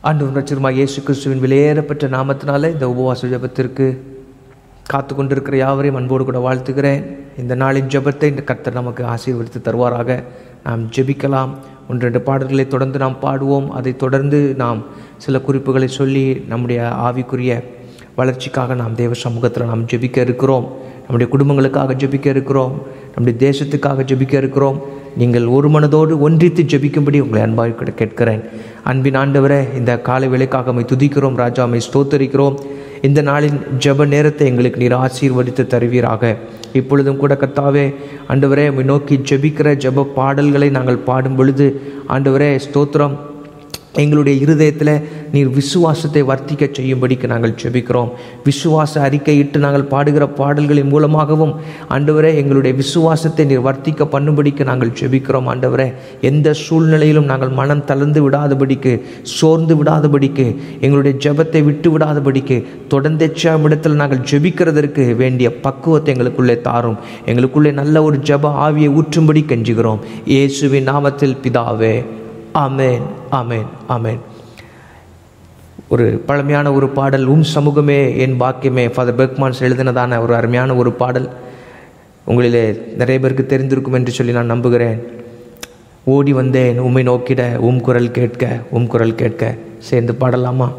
ஆண்டவர் இரட்சகருமாகிய இயேசு கிறிஸ்துவின் விலையேறப்பட்ட நாமத்தினால இந்த உபவாச ஜெபத்திற்கு காத்து கொண்டிருக்கிற யாவரையும் அன்போடு கூட வாழ்த்துகிறேன். இந்த நாளின் ஜெபத்தை இந்த கர்த்தர் நமக்கு ஆசீர்வதித்து தருவாராக. நாம் ஜெபிக்கலாம். 1-2 பாடல்களை தொடர்ந்து நாம் பாடுவோம். அதை தொடர்ந்து நாம் சில குறிப்புகளை சொல்லி நம்முடைய ஆவிக்குரிய வளர்ச்சிக்காக நாம் தேவ சமூகத்தில் நாம் ஜெபிக்க இருக்கிறோம். நம்முடைய குடும்பங்களுக்காக ஜெபிக்க இருக்கிறோம். நம்முடைய தேசத்துக்காக ஜெபிக்க இருக்கிறோம். நீங்கள் ஒரு மனதோடு ஒன்றித்து ஜெபிக்கும்படி உங்களை அன்பாக கேட்கிறேன். அன்பின் ஆண்டவரே, இந்த காலை வேளைக்காக அம்மை துதிக்கிறோம் ராஜா, அம்மை ஸ்தோத்தரிக்கிறோம். இந்த நாளின் ஜெப நேரத்தை எங்களுக்கு நீர் ஆசீர்வதித்து தருவீராக. இப்பொழுதும் கூட கர்த்தாவே ஆண்டவரே, உம்மை நோக்கி ஜெபிக்கிற ஜெப பாடல்களை நாங்கள் பாடும் பொழுது ஆண்டவரே ஸ்தோத்திரம், எங்களுடைய இருதயத்தில் நீர் விசுவாசத்தை வர்த்திக்க செய்யும்படிக்கு நாங்கள் ஜெபிக்கிறோம். விசுவாச அறிக்கையிட்டு நாங்கள் பாடுகிற பாடல்களின் மூலமாகவும் ஆண்டவரே எங்களுடைய விசுவாசத்தை நீர் வர்த்திக்க பண்ணும்படிக்கு நாங்கள் ஜெபிக்கிறோம். ஆண்டவரே, எந்த சூழ்நிலையிலும் நாங்கள் மனம் தளர்ந்து விடாதபடிக்கு, சோர்ந்து விடாதபடிக்கு, எங்களுடைய ஜெபத்தை விட்டு விடாதபடிக்கு, தொடர்ந்தேச்சாமிடத்தில் நாங்கள் ஜெபிக்கிறதற்கு வேண்டிய பக்குவத்தை எங்களுக்குள்ளே தாரும். எங்களுக்குள்ளே நல்ல ஒரு ஜெப ஆவியை ஊற்றும்படி கெஞ்சுகிறோம். இயேசுவின் நாமத்தில் பிதாவே, ஆமேன், ஆமேன், ஆமேன். ஒரு பழமையான ஒரு பாடல், சமூகமே என் பாக்கியமே, ஃபாதர் பெர்க்மான்ஸ் எழுதினதான ஒரு அருமையான ஒரு பாடல். உங்களிலே நிறைய பேருக்கு தெரிந்திருக்கும் என்று சொல்லி நான் நம்புகிறேன். ஓடி வந்தேன் உம்மை நோக்கிட, குரல் கேட்க, குரல் கேட்க. சேர்ந்து பாடலாமா?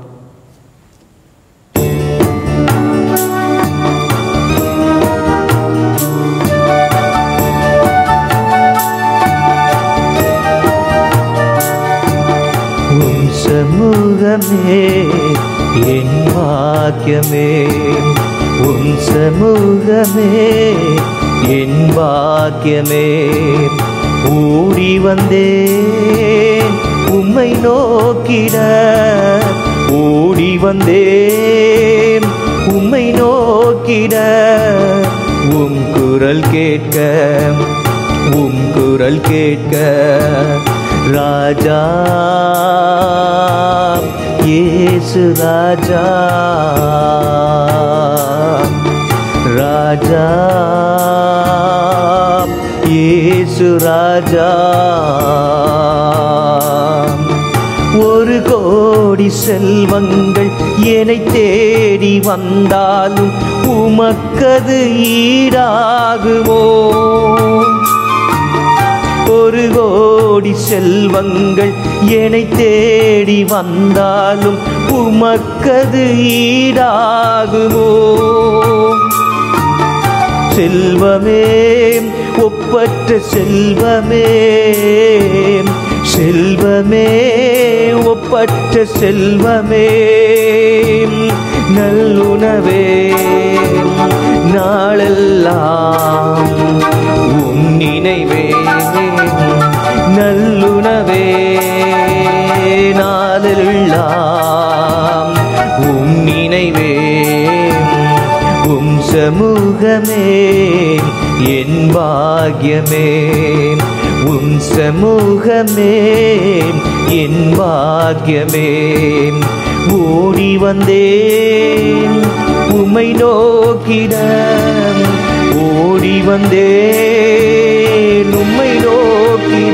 சமூகமே என் பாக்கியமே, உன் சமூகமே என் பாக்கியமே. ஓடி வந்தேன் உம்மை நோக்கிட, ஓடி வந்தேன் உம்மை நோக்கிட. குரல் கேட்க, குரல் கேட்க. ராஜா இயேசு ராஜா, ராஜா இயேசு ராஜா. 1 கோடி செல்வங்கள் என்னை தேடி வந்தாலும் உமக்கது ஈடாகுமோ? 1 கோடி செல்வங்கள் என்னை தேடி வந்தாலும் உமக்கது ஈடாகுமோ? செல்வமே, ஒப்பற்ற செல்வமே, செல்வமே, ஒப்பற்ற செல்வமே. நல்லுணவே நாளெல்லாம் உம் நினைவே, நல்லுணவே நாளெல்லாம் உம் நினைவே. சமூகமே என் பாக்கியமே, உம் சமூகமே என் பாக்கியமே. ஓடி வந்தேன் உம்மை நோக்கிட, ஓடி வந்தேன் உம்மை நோக்கிட.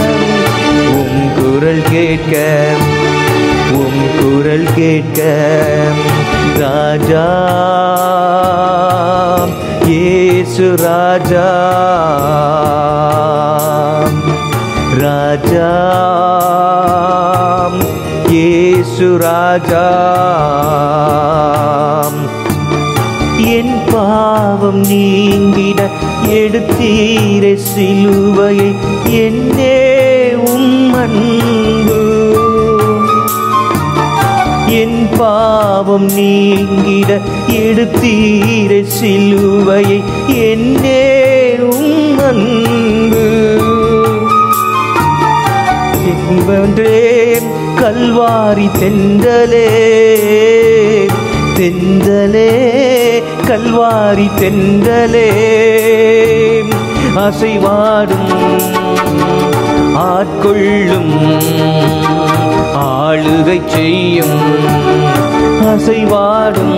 குரல் கேட்க, குரல் கேட்க. ராஜா இயேசு ராஜா, ராஜா இயேசு ராஜா. என் பாவம் நீங்கிட எடுத்தீரே சிலுவையை, என்னே உம் அன்பு. என் பாவம் நீங்கிட எடுத்தீரே சிலுவையை, என்னே உம் அன்பு. என்பதே கல்வாரி தென்றலே, தென்றலே கல்வாரி தென்றலே. அசைவாடும் ஆட்கொள்ளும் ஆளுகை செய்யும், அசைவாடும்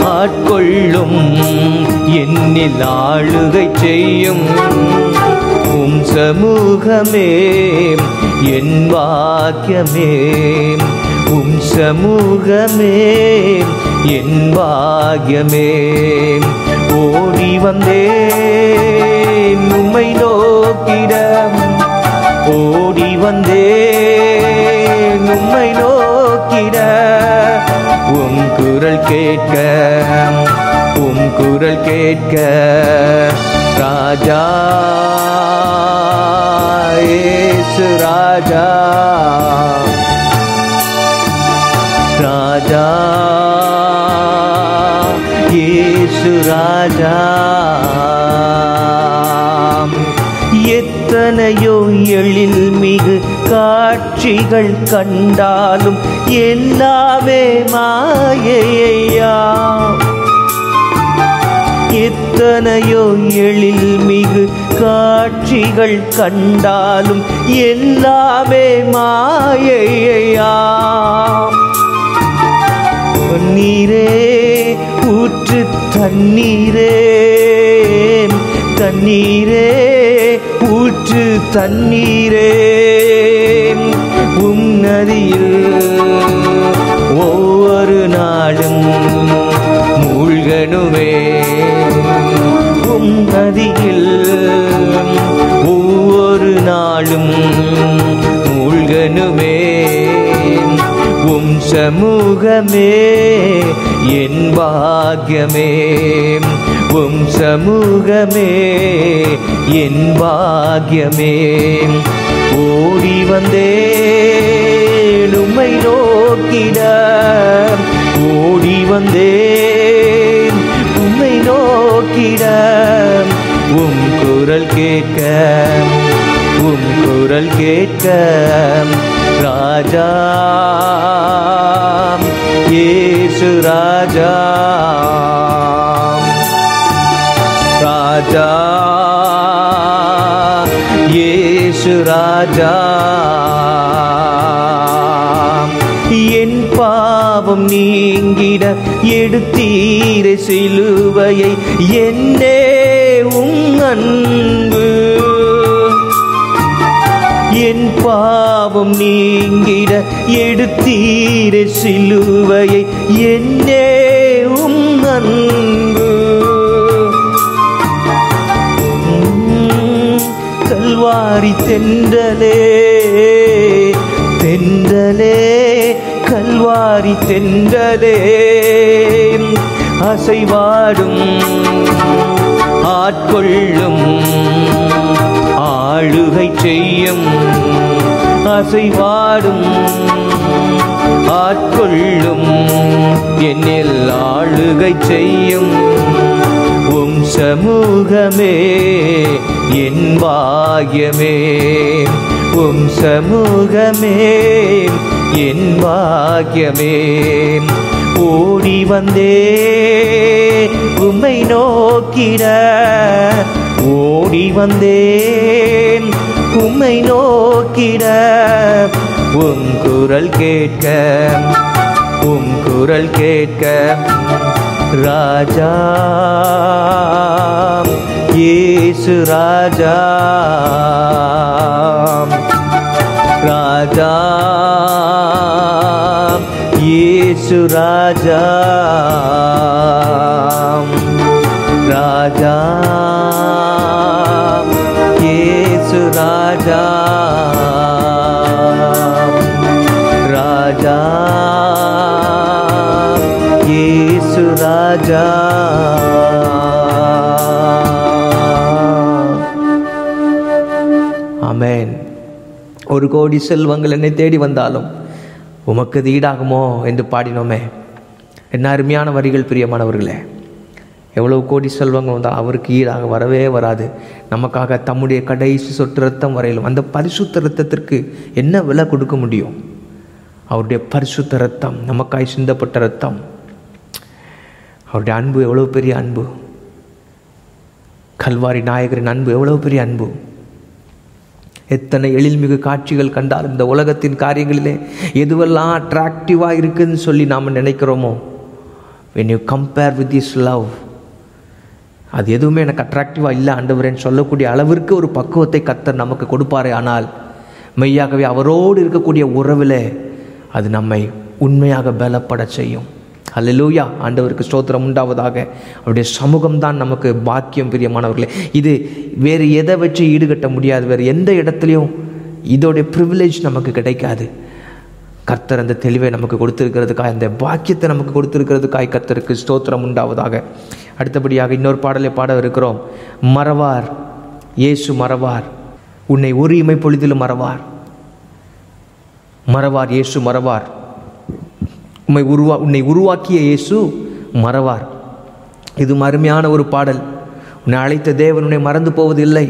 ஆட்கொள்ளும் என்னில் ஆளுகை செய்யும். உம் சமூகமே என் பாக்கியமே, உம் சமூகமே என் பாக்கியமே. ஓடி வந்தேன் உம்மை நோக்கிட, ஓடி வந்தேன் உம்மை நோக்கிட. உம் குரல் கேட்க, உம் குரல் கேட்க ராஜா இயேசு ராஜா, ராஜா இயேசு ராஜா. எத்தனையோ எழில் மிகு காட்சிகள் கண்டாலும் எல்லாமே மாயையா. எத்தனையோ எழில் மிகு காட்சிகள் கண்டாலும் எல்லாமே மாயையா. நீரே ஊற்று தண்ணீரே, தண்ணீரே ஊற்று தண்ணீரே. உம் நதியில் ஒவ்வொரு நாளும் மூழ்கணுமே, உம் நதியில் ஒவ்வொரு நாளும் மூழ்கணுமே. உம் சமூகமே என் பாக்கியமே, உம் சமூகமே என் பாக்கியமே. ஓடி வந்தேன் உம்மை நோக்கிட, ஓடி வந்தேன் உம்மை நோக்கிட. உம் குரல் கேட்க, உம் குரல் கேட்க ராஜா இயேசு ராஜா, ராஜா இயேசு ராஜா. என் பாவம் நீங்கிட எடுத்தீரே சிலுவையை, என்னே உம் அன்பு. என் பாவம் நீங்கிட எடுத்தீரே சிலுவையை, என்னே உம் அன்பு. கல்வாரி தென்றலே, தென்றலே கல்வாரி தென்றலே. அசைவாடும் ஆட்கொள்ளும் ஆளுகை செய்யும், அசைவாடும் ஆட்கொள்ளும் என்னில் ஆளுகை செய்யும். உம் சமூகமே என் பாக்கியமே, உம் சமூகமே என் பாக்கியமே. ஓடி வந்தேன் உம்மை நோக்கிட, ஓடி வந்தேன் உம்மை நோக்கிட. உம் குரல் கேட்க, உம் குரல் கேட்க ராஜா இயேசு ராஜா, ராஜா இயேசு ராஜா, ராஜா இயேசு ராஜா, ராஜா இயேசு ராஜா. ஆமென். ஒரு கோடி செல்வங்கள் என்னை தேடி வந்தாலும் உமக்கு இது ஈடாகுமோ என்று பாடினோமே. என்ன அருமையான வரிகள் பிரியமானவர்களே. எவ்வளவு கோடி செல்வங்கள் வந்தால் அவருக்கு ஈடாக வரவே வராது. நமக்காக தம்முடைய கடைசி சொட்டு ரத்தம் வரையிலும் அந்த பரிசுத்த ரத்தத்திற்கு என்ன விலை கொடுக்க முடியும்? அவருடைய பரிசுத்த ரத்தம், நமக்காய் சிந்தப்பட்ட ரத்தம். அவருடைய அன்பு எவ்வளவு பெரிய அன்பு. கல்வாரி நாயகரின் அன்பு எவ்வளவு பெரிய அன்பு. எத்தனை எழில்மிகு காட்சிகள் கண்டாலும் இந்த உலகத்தின் காரியங்களிலே எதுவெல்லாம் அட்ராக்டிவாக இருக்குதுன்னு சொல்லி நாம் நினைக்கிறோமோ, when you compare with this love, அது எதுவுமே எனக்கு அட்ராக்டிவாக இல்லை ஆண்டவரேன்னு சொல்லக்கூடிய அளவிற்கு ஒரு பக்குவத்தை கர்த்தர் நமக்கு கொடுப்பாரே. ஆனால் மெய்யாகவே அவரோடு இருக்கக்கூடிய உறவில் அது நம்மை உண்மையாக பலப்பட செய்யும். அல்லேலூயா, ஆண்டவருக்கு ஸ்தோத்திரம் உண்டாவதாக. அவருடைய சமூகம்தான் நமக்கு பாக்கியம் பிரியமானவர்களே. இது வேறு எதை வச்சு ஈடுகட்ட முடியாது. வேறு எந்த இடத்துலையும் இதோடைய ப்ரிவிலேஜ் நமக்கு கிடைக்காது. கர்த்தர் அந்த தெளிவை நமக்கு கொடுத்திருக்கிறதுக்காக, அந்த பாக்கியத்தை நமக்கு கொடுத்திருக்கிறதுக்காக கர்த்தருக்கு ஸ்தோத்திரம் உண்டாவதாக. அடுத்தபடியாக இன்னொரு பாடலை பாட இருக்கிறோம். மறவார் இயேசு மறவார், உன்னை ஒரு இமை பொழுதிலும் மறவார். மறவார் இயேசு மறவார், உன்னை உருவாக்கிய இயேசு மறவார். இது அருமையான ஒரு பாடல். உன்னை அழைத்த தேவன் உன்னை மறந்து போவதில்லை.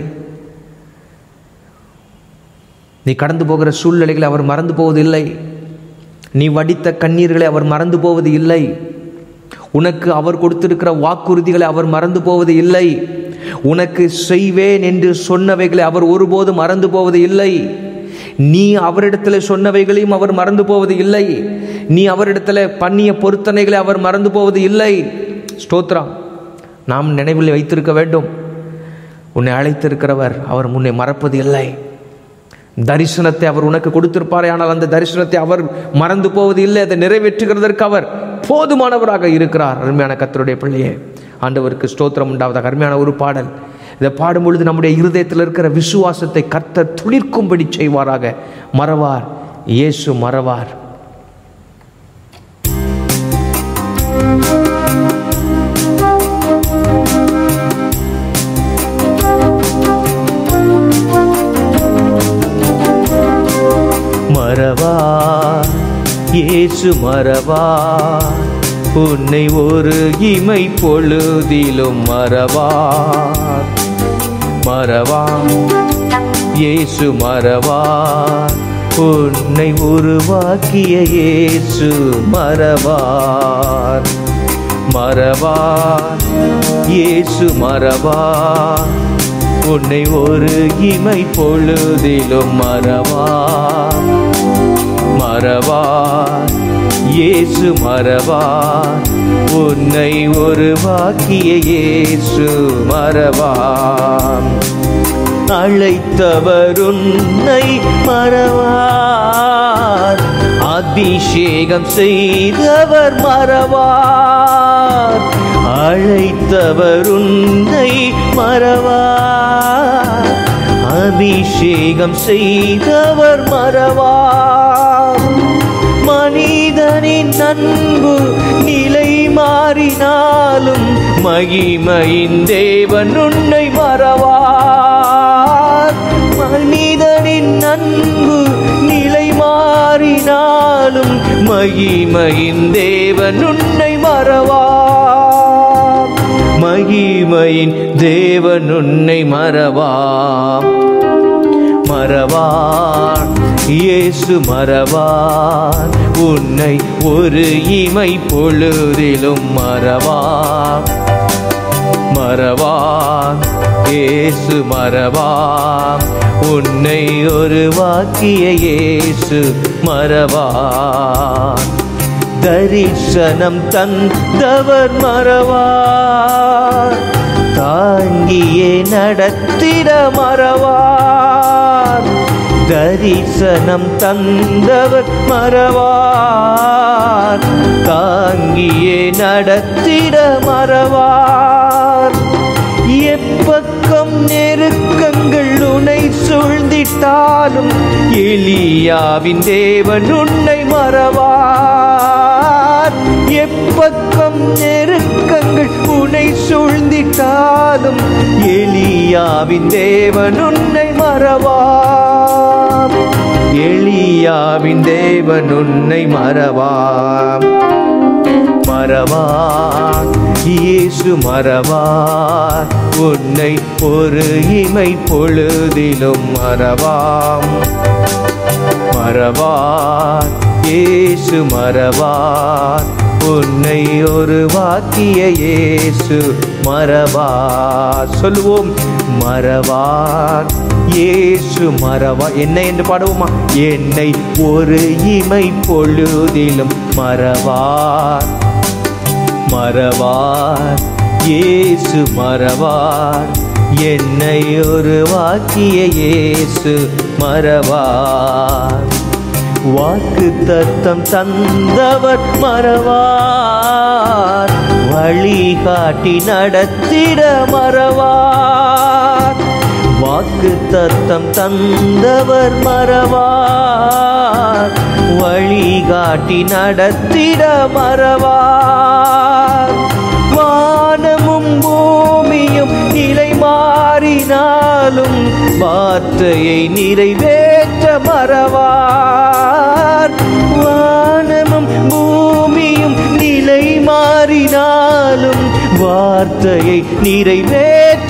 நீ கடந்து போகிற சூழ்நிலைகளை அவர் மறந்து போவதில்லை. நீ வடித்த கண்ணீர்களை அவர் மறந்து போவது இல்லை. உனக்கு அவர் கொடுத்திருக்கிற வாக்குறுதிகளை அவர் மறந்து போவது இல்லை. உனக்கு செய்வேன் என்று சொன்னவைகளை அவர் ஒருபோதும் மறந்து போவது இல்லை. நீ அவரிடத்தில் சொன்னவைகளையும் அவர் மறந்து போவது இல்லை. நீ அவரிடத்தில் பண்ணிய பொருத்தனைகளை அவர் மறந்து போவது இல்லை. ஸ்தோத்திரம். நாம் நினைவில் வைத்திருக்க வேண்டும், உன்னை அழைத்திருக்கிறவர் அவர் உன்னை மறப்பது இல்லை. தரிசனத்தை அவர் உனக்கு கொடுத்திருப்பாரே, ஆனால் அந்த தரிசனத்தை அவர் மறந்து போவது இல்லை. அதை நிறைவேற்றுகிறதற்கு அவர் போதுமானவராக இருக்கிறார். அருமையான கர்த்தருடைய பிள்ளையே, ஆண்டவருக்கு ஸ்தோத்திரம் உண்டாவதாக. அருமையான ஒரு பாடல். இதை பாடும் பொழுது நம்முடைய இருதயத்தில் இருக்கிற விசுவாசத்தை கர்த்தர் துளிர்க்கும்படி செய்வாராக. மறவார் இயேசு மறவார். மறவார் இயேசு மறவார், உன்னை ஒரு இமை பொழுதிலும் மறவார். மறவார் இயேசு மறவார், உன்னை உருவாக்கிய இயேசு மறவார். மறவார் இயேசு மறவார், உன்னை ஒரு இமை பொழுதிலும் மறவார். மறவார் இயேசு மறவார், உன்னை உருவாக்கிய இயேசு மறவார். அழைத்தவர் உன்னை மறவார், அபிஷேகம் செய்தவர் மறவார். அழைத்தவர் உன்னை மறவார், அபிஷேகம் செய்தவர் மறவார். மனிதனின் அன்பு நிலை மாறினாலும் மகிமையின் தேவன் உன்னை மறவார். மனிதனின் அன்பு நிலை மாறினாலும் மகிமையின் தேவன் உன்னை மறவார். மகிமையின் தேவன் உன்னை மறவார். மறவார் இயேசு மறவார், உன்னை ஒரு இமை பொழுதிலும் மறவார். மறவார் இயேசு மறவார், உன்னை உருவாக்கிய இயேசு மறவார். தரிசனம் தந்தவர் மறவார், தாங்கியே நடத்திட மறவார். தரிசனம் தந்தவர் மறவார், தாங்கியே நடத்திட மறவார். எப்பக்கம் நெருக்கங்கள் உன்னை சூழ்ந்திட்டாலும் எலியாவின் தேவன் உன்னை மறவார். எப்பக்கம் நெருக்கங்கள் உன்னை சூழ்ந்திட்டாலும் எலியாவின் தேவன் உன்னை மறவார். எலியாவின் தேவன் உன்னை மறவார். மறவார் இயேசு மறவார், உன்னை ஒரு இமை பொழுதிலும் மறவார். மறவார் இயேசு மறவார், உன்னை உருவாக்கிய இயேசு மறவார். சொல்லுவோம், மறவார் இயேசு மறவார். என்னை என்று பாடுவோமா? என்னை ஒரு இமை பொழுதிலும் மறவார். மறவார் இயேசு மறவார், என்னை உருவாக்கிய இயேசு மறவார். வாக்குத்தத்தம் தந்தவர் மறவார், வழிகாட்டி நடத்திட மறவார். வாக்குத்தத்தம் தந்தவர் மறவார், வழிகாட்டி நடத்திட மறவார். வானமும் பூமியும் நிலை மாறினாலும் வார்த்தையை நிறைவேற்ற மறவார். வானமும் பூமியும் நிலை மாறினாலும் வார்த்தையை நிறைவேற்ற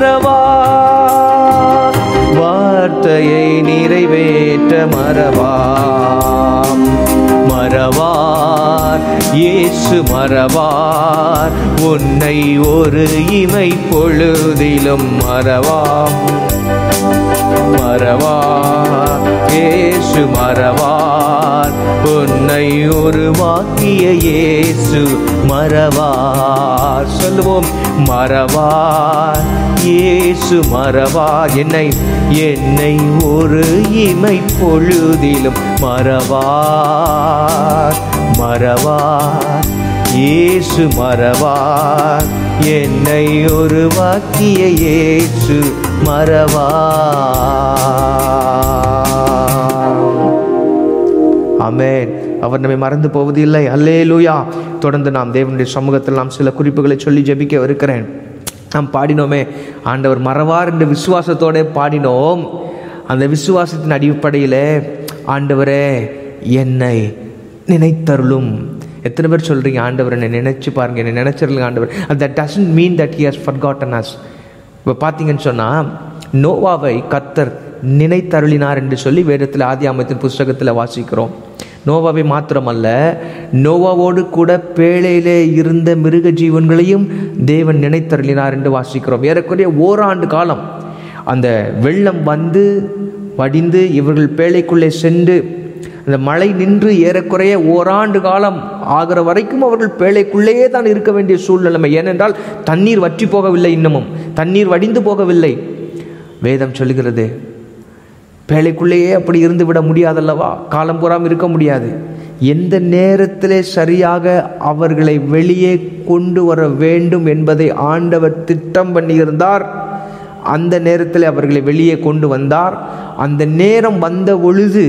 மறவார். வார்த்தையை நிறைவேற்ற மறவார். மறவார், இயேசு மறவார், உன்னை ஒரு இமை பொழுதிலும் மறவார். மறவார், இயேசு மறவார், உன்னை உருவாக்கிய இயேசு மறவார். சொல்லுவோம், மறவார், இயேசு மறவார், என்னை ஒரு இமை பொழுதிலும் மறவார். மறவார், இயேசு மறவார், என்னை உருவாக்கிய இயேசு மறவார். ஆமென். அவர் நம்மை மறந்து போவதில்லை. அல்லேலூயா. தொடர்ந்து நாம் தேவனுடைய சமூகத்தில் நாம் சில குறிப்புகளை சொல்லி ஜெபிக்க இருக்கிறேன். நாம் பாடினோமே, ஆண்டவர் மறவார் என்ற விசுவாசத்தோடு பாடினோம். அந்த விசுவாசத்தின் அடிப்படையில், ஆண்டவரே என்னை நினைத்தருளும். எத்தனை பேர் சொல்கிறீங்க, ஆண்டவர் என்னை நினைச்சு பாருங்க, என்னை நினைச்சிருங்க ஆண்டவர். That doesn't mean that he has forgotten us. இப்போ பார்த்தீங்கன்னு சொன்னால், நோவாவை கர்த்தர் நினைத்தருளினார் என்று சொல்லி வேதத்தில் ஆதியாகமத்தின் புஸ்தகத்தில் வாசிக்கிறோம். நோவாவை மாத்திரமல்ல, நோவாவோடு கூட பேழையிலே இருந்த மிருக ஜீவன்களையும் தேவன் நினைத்தருளினார் என்று வாசிக்கிறோம். ஏறக்குறைய ஓராண்டு காலம் அந்த வெள்ளம் வந்து வடிந்து இவர்கள் பேழைக்குள்ளே சென்று அந்த மழை நின்று ஏறக்குறைய ஓராண்டு காலம் ஆகிற வரைக்கும் அவர்கள் பேழைக்குள்ளேயே தான் இருக்க வேண்டிய சூழ்நிலைமை. ஏனென்றால் தண்ணீர் வற்றி போகவில்லை, இன்னமும் தண்ணீர் வடிந்து போகவில்லை. வேதம் சொல்லுகிறது, பேழைக்குள்ளேயே அப்படி இருந்து விட முடியாதல்லவா, காலம் பூராம் இருக்க முடியாது. எந்த நேரத்திலே சரியாக அவர்களை வெளியே கொண்டு வர வேண்டும் என்பதை ஆண்டவர் திட்டம் பண்ணியிருந்தார். அந்த நேரத்தில் அவர்களை வெளியே கொண்டு வந்தார். அந்த நேரம் வந்த பொழுது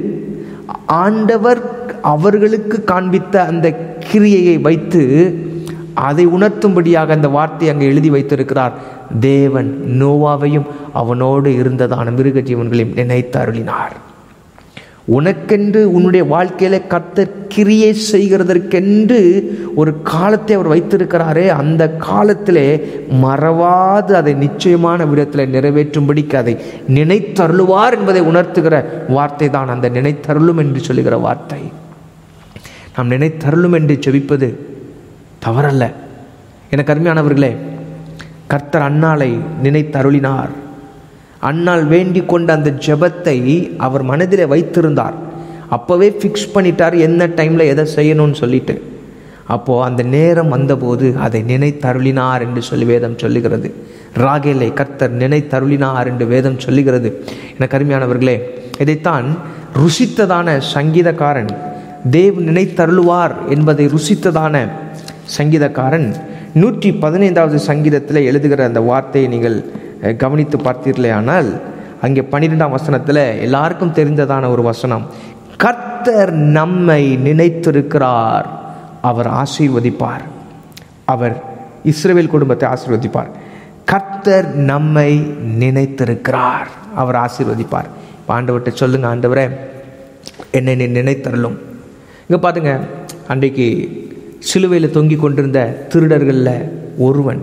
ஆண்டவர் அவர்களுக்கு காண்பித்த அந்த கிரியையை வைத்து அதை உணர்த்தும்படியாக அந்த வார்த்தை அங்கே எழுதி வைத்திருக்கிறார். தேவன் நோவாவையும் அவனோடு இருந்ததான மிருக ஜீவன்களையும் நினைத்து அருளினார். உனக்கென்று உன்னுடைய வாழ்க்கையில கர்த்தர் கிரியை செய்கிறதற்கென்று ஒரு காலத்தை அவர் வைத்திருக்கிறாரே, அந்த காலத்திலே மறவாது அதை நிச்சயமான விதத்தில் நிறைவேற்றும்படிக்கு அதை நினைத்தருளுவார் என்பதை உணர்த்துகிற வார்த்தை தான் அந்த நினைத்தருளும் என்று சொல்லுகிற வார்த்தை. நாம் நினைத்தருளும் என்று ஜெபிப்பது தவறல்ல. எனக்கு அருமையானவர்களே, கர்த்தர் அன்னாளை நினைத்தருளினார். அன்னாள் வேண்டிக் கொண்ட அந்த ஜெபத்தை அவர் மனதிலே வைத்திருந்தார். அப்போவே ஃபிக்ஸ் பண்ணிட்டார் என்ன டைமில் எதை செய்யணும்னு சொல்லிட்டு. அப்போது அந்த நேரம் வந்தபோது அதை நினைத்தருளினார் என்று சொல்லி வேதம் சொல்லுகிறது. ராகேலை கர்த்தர் நினைத்தருளினார் என்று வேதம் சொல்லுகிறது. எனக்கு அருமையானவர்களே, இதைத்தான் ருசித்ததான சங்கீதக்காரன், தேவ் நினைத்தருளுவார் என்பதை ருசித்ததான சங்கீதக்காரன் 115வது சங்கீதத்தில் எழுதுகிற அந்த வார்த்தையை நீங்கள் கவனித்து பார்த்தீர்களே ஆனால், அங்கே 12ஆம் வசனத்தில் எல்லாருக்கும் தெரிந்ததான ஒரு வசனம், கர்த்தர் நம்மை நினைத்திருக்கிறார், அவர் ஆசீர்வதிப்பார், அவர் இஸ்ரவேல் குடும்பத்தை ஆசீர்வதிப்பார். கர்த்தர் நம்மை நினைத்திருக்கிறார், அவர் ஆசீர்வதிப்பார். ஆண்டவர்கிட்ட சொல்லுங்க, ஆண்டவரே என்னை நீ நினைத்தருளும். இங்கே பாருங்க, அன்றைக்கு சிலுவையில் தொங்கி கொண்டிருந்த திருடர்களில் ஒருவன்,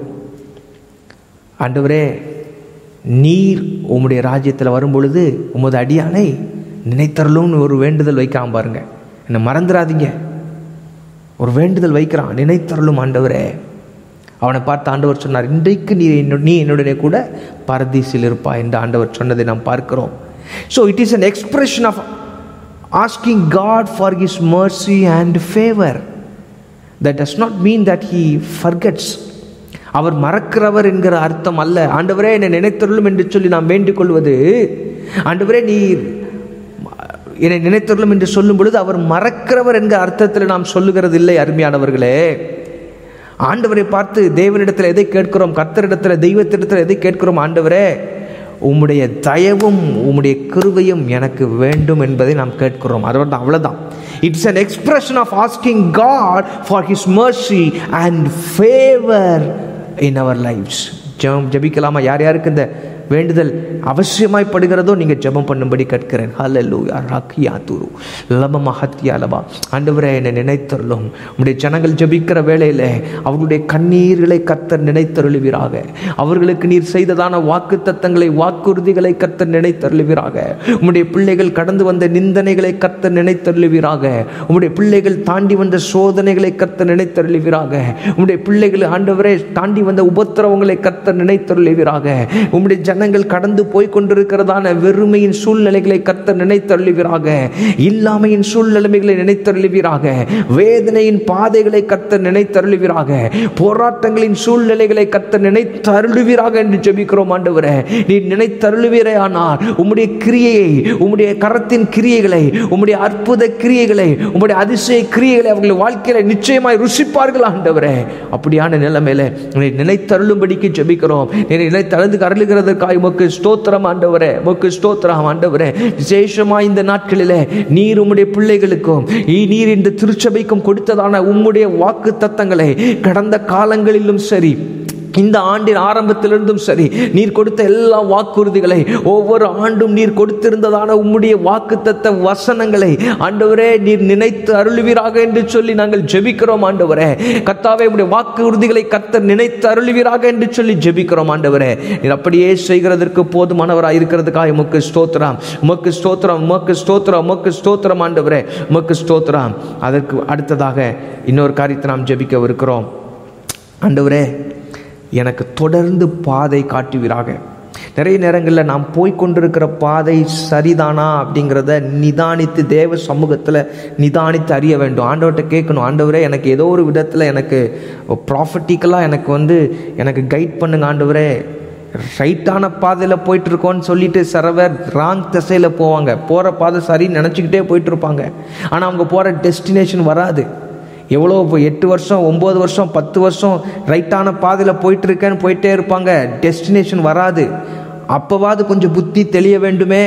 ஆண்டவரே நீர் உம்முடைய ராஜ்யத்தில் வரும்பொழுது உமது அடியானை நினைத்தருளும்னு ஒரு வேண்டுதல் வைக்காம பாருங்க, என்னை மறந்துடாதீங்க, ஒரு வேண்டுதல் வைக்கிறான், நினைத்தருளும் ஆண்டவரே. அவனை பார்த்து ஆண்டவர் சொன்னார், இன்றைக்கு நீ என்னுடனே கூட பரதீசில் இருப்பா என்று ஆண்டவர் சொன்னதை நாம் பார்க்கிறோம். So it is an expression of asking God for His mercy and favor. That does not mean that He forgets. அவர் மறக்கிறவர் என்கிற அர்த்தம் அல்ல. ஆண்டவரே என்னை நினைத்தருளும் என்று சொல்லி நாம் வேண்டிக் கொள்வது, ஆண்டவரே நீர் என்னை நினைத்தருளும் என்று சொல்லும் பொழுது அவர் மறக்கிறவர் என்கிற அர்த்தத்தில் நாம் சொல்லுகிறது இல்லை. அருமையானவர்களே, ஆண்டவரை பார்த்து தேவனிடத்தில் எதை கேட்கிறோம், கர்த்தரிடத்தில் தெய்வத்திடத்தில் எதை கேட்கிறோம்? ஆண்டவரே உம்முடைய தயவும் உம்முடைய கிருபையும் எனக்கு வேண்டும் என்பதை நாம் கேட்கிறோம். அவ்வளவுதான். It's an expression of asking God for His mercy and favor in our lives. ஜெபிக்கலாமா? யார் யாருக்கு இந்த வேண்டுதல் அவசியமாய்ப்படுகிறதோ நீங்கள் ஜெபம் பண்ணும்படி கேட்கிறேன். ஹல்லேலூயா. ராக்கியா துரு லப ஹத்தியாலபா. ஆண்டவரே என்னை நினைத்தருளும். உம்முடைய ஜனங்கள் ஜெபிக்கிற வேளையில் அவர்களுடைய கண்ணீர்களை கர்த்தர் நினைத்தருளுவீராக. அவர்களுக்கு நீர் செய்ததான வாக்கு தத்தங்களை, வாக்குறுதிகளை கர்த்தர் நினைத்தருளுவீராக. உம்முடைய பிள்ளைகள் கடந்து வந்த நிந்தனைகளை கர்த்தர் நினைத்தருளுவீராக. உம்முடைய பிள்ளைகள் தாண்டி வந்த சோதனைகளை கர்த்தர் நினைத்தருளுவீராக. உம்முடைய பிள்ளைகள் ஆண்டவரே தாண்டி வந்த உபத்திரவங்களை கர்த்தர் நினைத்தருளுவீராக. உம்முடைய ஜனங்கள் கடந்து போய் கொண்டிருக்கிறதான வெறுமையின் சூழ்நிலைகளை கர்த்தர் நினைத்தருளுவீராக. இல்லாமையின் சூழ்நிலைகளை நினைத்தருளுவீராக. வேதனையின் பாதைகளை கர்த்தர் நினைத்தருளுவீராக. போராட்டங்களின் சூழ்நிலைகளை கர்த்தர் நினைத்தருளுவீராக என்று ஜெபிக்கிறோம். ஆண்டவரே நீர் நினைத்தருளுவீரே ஆனால் உம்முடைய கிரியையை, உம்முடைய கரத்தின் கிரியைகளை, உம்முடைய அற்புத கிரியைகளை, உம்முடைய அதிசய கிரியைகளை அவர்கள் வாழ்க்கையில நிச்சயமாய் ருசிப்பார்கள். ஆண்டவரே அப்படியான நிலைமையில நினைத்தருளும்படிக்கு ஜெபிக்கிறோம். நினைத்தழுந்து அருளுகிறதற்காக உமக்கு ஸ்தோத்திரம் ஆண்டவரே. உமக்கு ஸ்தோத்திரம் ஆண்டவரே. விசேஷமாக இந்த நாட்களிலே நீர் உம்முடைய பிள்ளைகளுக்கும் நீர் இந்த திருச்சபைக்கும் கொடுத்ததான உம்முடைய வாக்கு தத்தங்களை கடந்த காலங்களிலும் சரி, இந்த ஆண்டின் ஆரம்பத்திலிருந்தும் சரி, நீர் கொடுத்த எல்லா வாக்குறுதிகளை, ஒவ்வொரு ஆண்டும் நீர் கொடுத்திருந்ததான உம்முடைய வாக்குத்தத்த வசனங்களை ஆண்டவரே நீர் நினைத்து அருளுவீராக என்று சொல்லி நாங்கள் ஜெபிக்கிறோம். ஆண்டவரே கர்த்தாவே உம்முடைய வாக்குறுதிகளை கர்த்தர் நினைத்து அருளுவீராக என்று சொல்லி ஜெபிக்கிறோம். ஆண்டவரே நீர் அப்படியே செய்கிறதற்கு போதுமானவராக இருக்கிறதுக்காக உமக்கு ஸ்தோத்திரம், உமக்கு ஸ்தோத்திரம், உமக்கு ஸ்தோத்திரம், உமக்கு ஸ்தோத்திரம். ஆண்டவரே உமக்கு ஸ்தோத்திரம். அதற்கு அடுத்ததாக இன்னொரு காரியத்தை நாம் ஜெபிக்க இருக்கிறோம். ஆண்டவரே எனக்கு தொடர்ந்து பாதை காட்டுவீராக. நிறைய நேரங்களில் நாம் போய்கொண்டிருக்கிற பாதை சரிதானா அப்படிங்கிறத நிதானித்து தேவ சமூகத்தில் நிதானித்து அறிய வேண்டும். ஆண்டவர்கிட்ட கேட்கணும், ஆண்டவரே எனக்கு ஏதோ ஒரு விதத்தில் எனக்கு ப்ராஃபட்டிக்கலாக எனக்கு கைட் பண்ணுங்க ஆண்டவரே. ரைட்டான பாதையில் போயிட்டுருக்கோன்னு சொல்லிட்டு சிலவர் ராங் திசையில் போவாங்க. போகிற பாதை சரின்னு நினச்சிக்கிட்டே போயிட்டுருப்பாங்க. ஆனால் அவங்க போகிற டெஸ்டினேஷன் வராது. எவ்வளோ 8 வருஷம் 9 வருஷம் 10 வருஷம் ரைட்டான பாதையில் போயிட்டுருக்கேன்னு போயிட்டே இருப்பாங்க. டெஸ்டினேஷன் வராது. அப்போவாது கொஞ்சம் புத்தி தெளிய வேண்டுமே.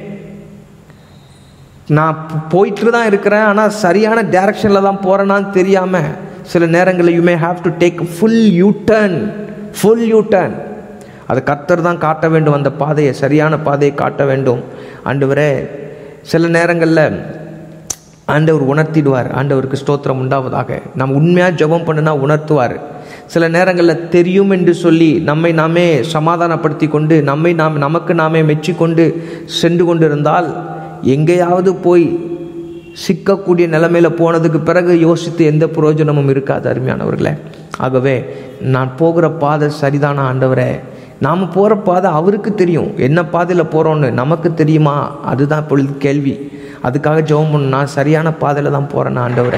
நான் போயிட்டு தான் இருக்கிறேன், ஆனால் சரியான டைரக்ஷனில் தான் போகிறேன்னான்னு தெரியாமல் சில நேரங்களில் you may have to take full U turn. அதை கர்த்தர் தான் காட்ட வேண்டும். அந்த பாதையை, சரியான பாதையை காட்ட வேண்டும். ஆண்டவரே சில நேரங்களில் ஆண்டவர் உணர்த்திடுவார். ஆண்டவருக்கு ஸ்தோத்திரம் உண்டாவதாக. நாம் உண்மையாக ஜெபம் பண்ணுனா உணர்த்துவார். சில நேரங்களில் தெரியும் என்று சொல்லி நம்மை நாமே சமாதானப்படுத்தி கொண்டு நமக்கு நாமே மெச்சிக்கொண்டு சென்று கொண்டிருந்தால் எங்கேயாவது போய் சிக்கக்கூடிய நிலைமையில் போனதுக்கு பிறகு யோசித்து எந்த பிரயோஜனமும் இருக்காது. அருமையானவர்களே, ஆகவே நான் போகிற பாதை சரிதானா ஆண்டவரே? நாம் போகிற பாதை அவருக்கு தெரியும். என்ன பாதையில் போகிறோன்னு நமக்கு தெரியுமா? அதுதான் இப்பொழுது கேள்வி. அதுக்காக ஜெபம் பண்ணணும். நான் சரியான பாதையில் தான் போகிறேன் ஆண்டவரே.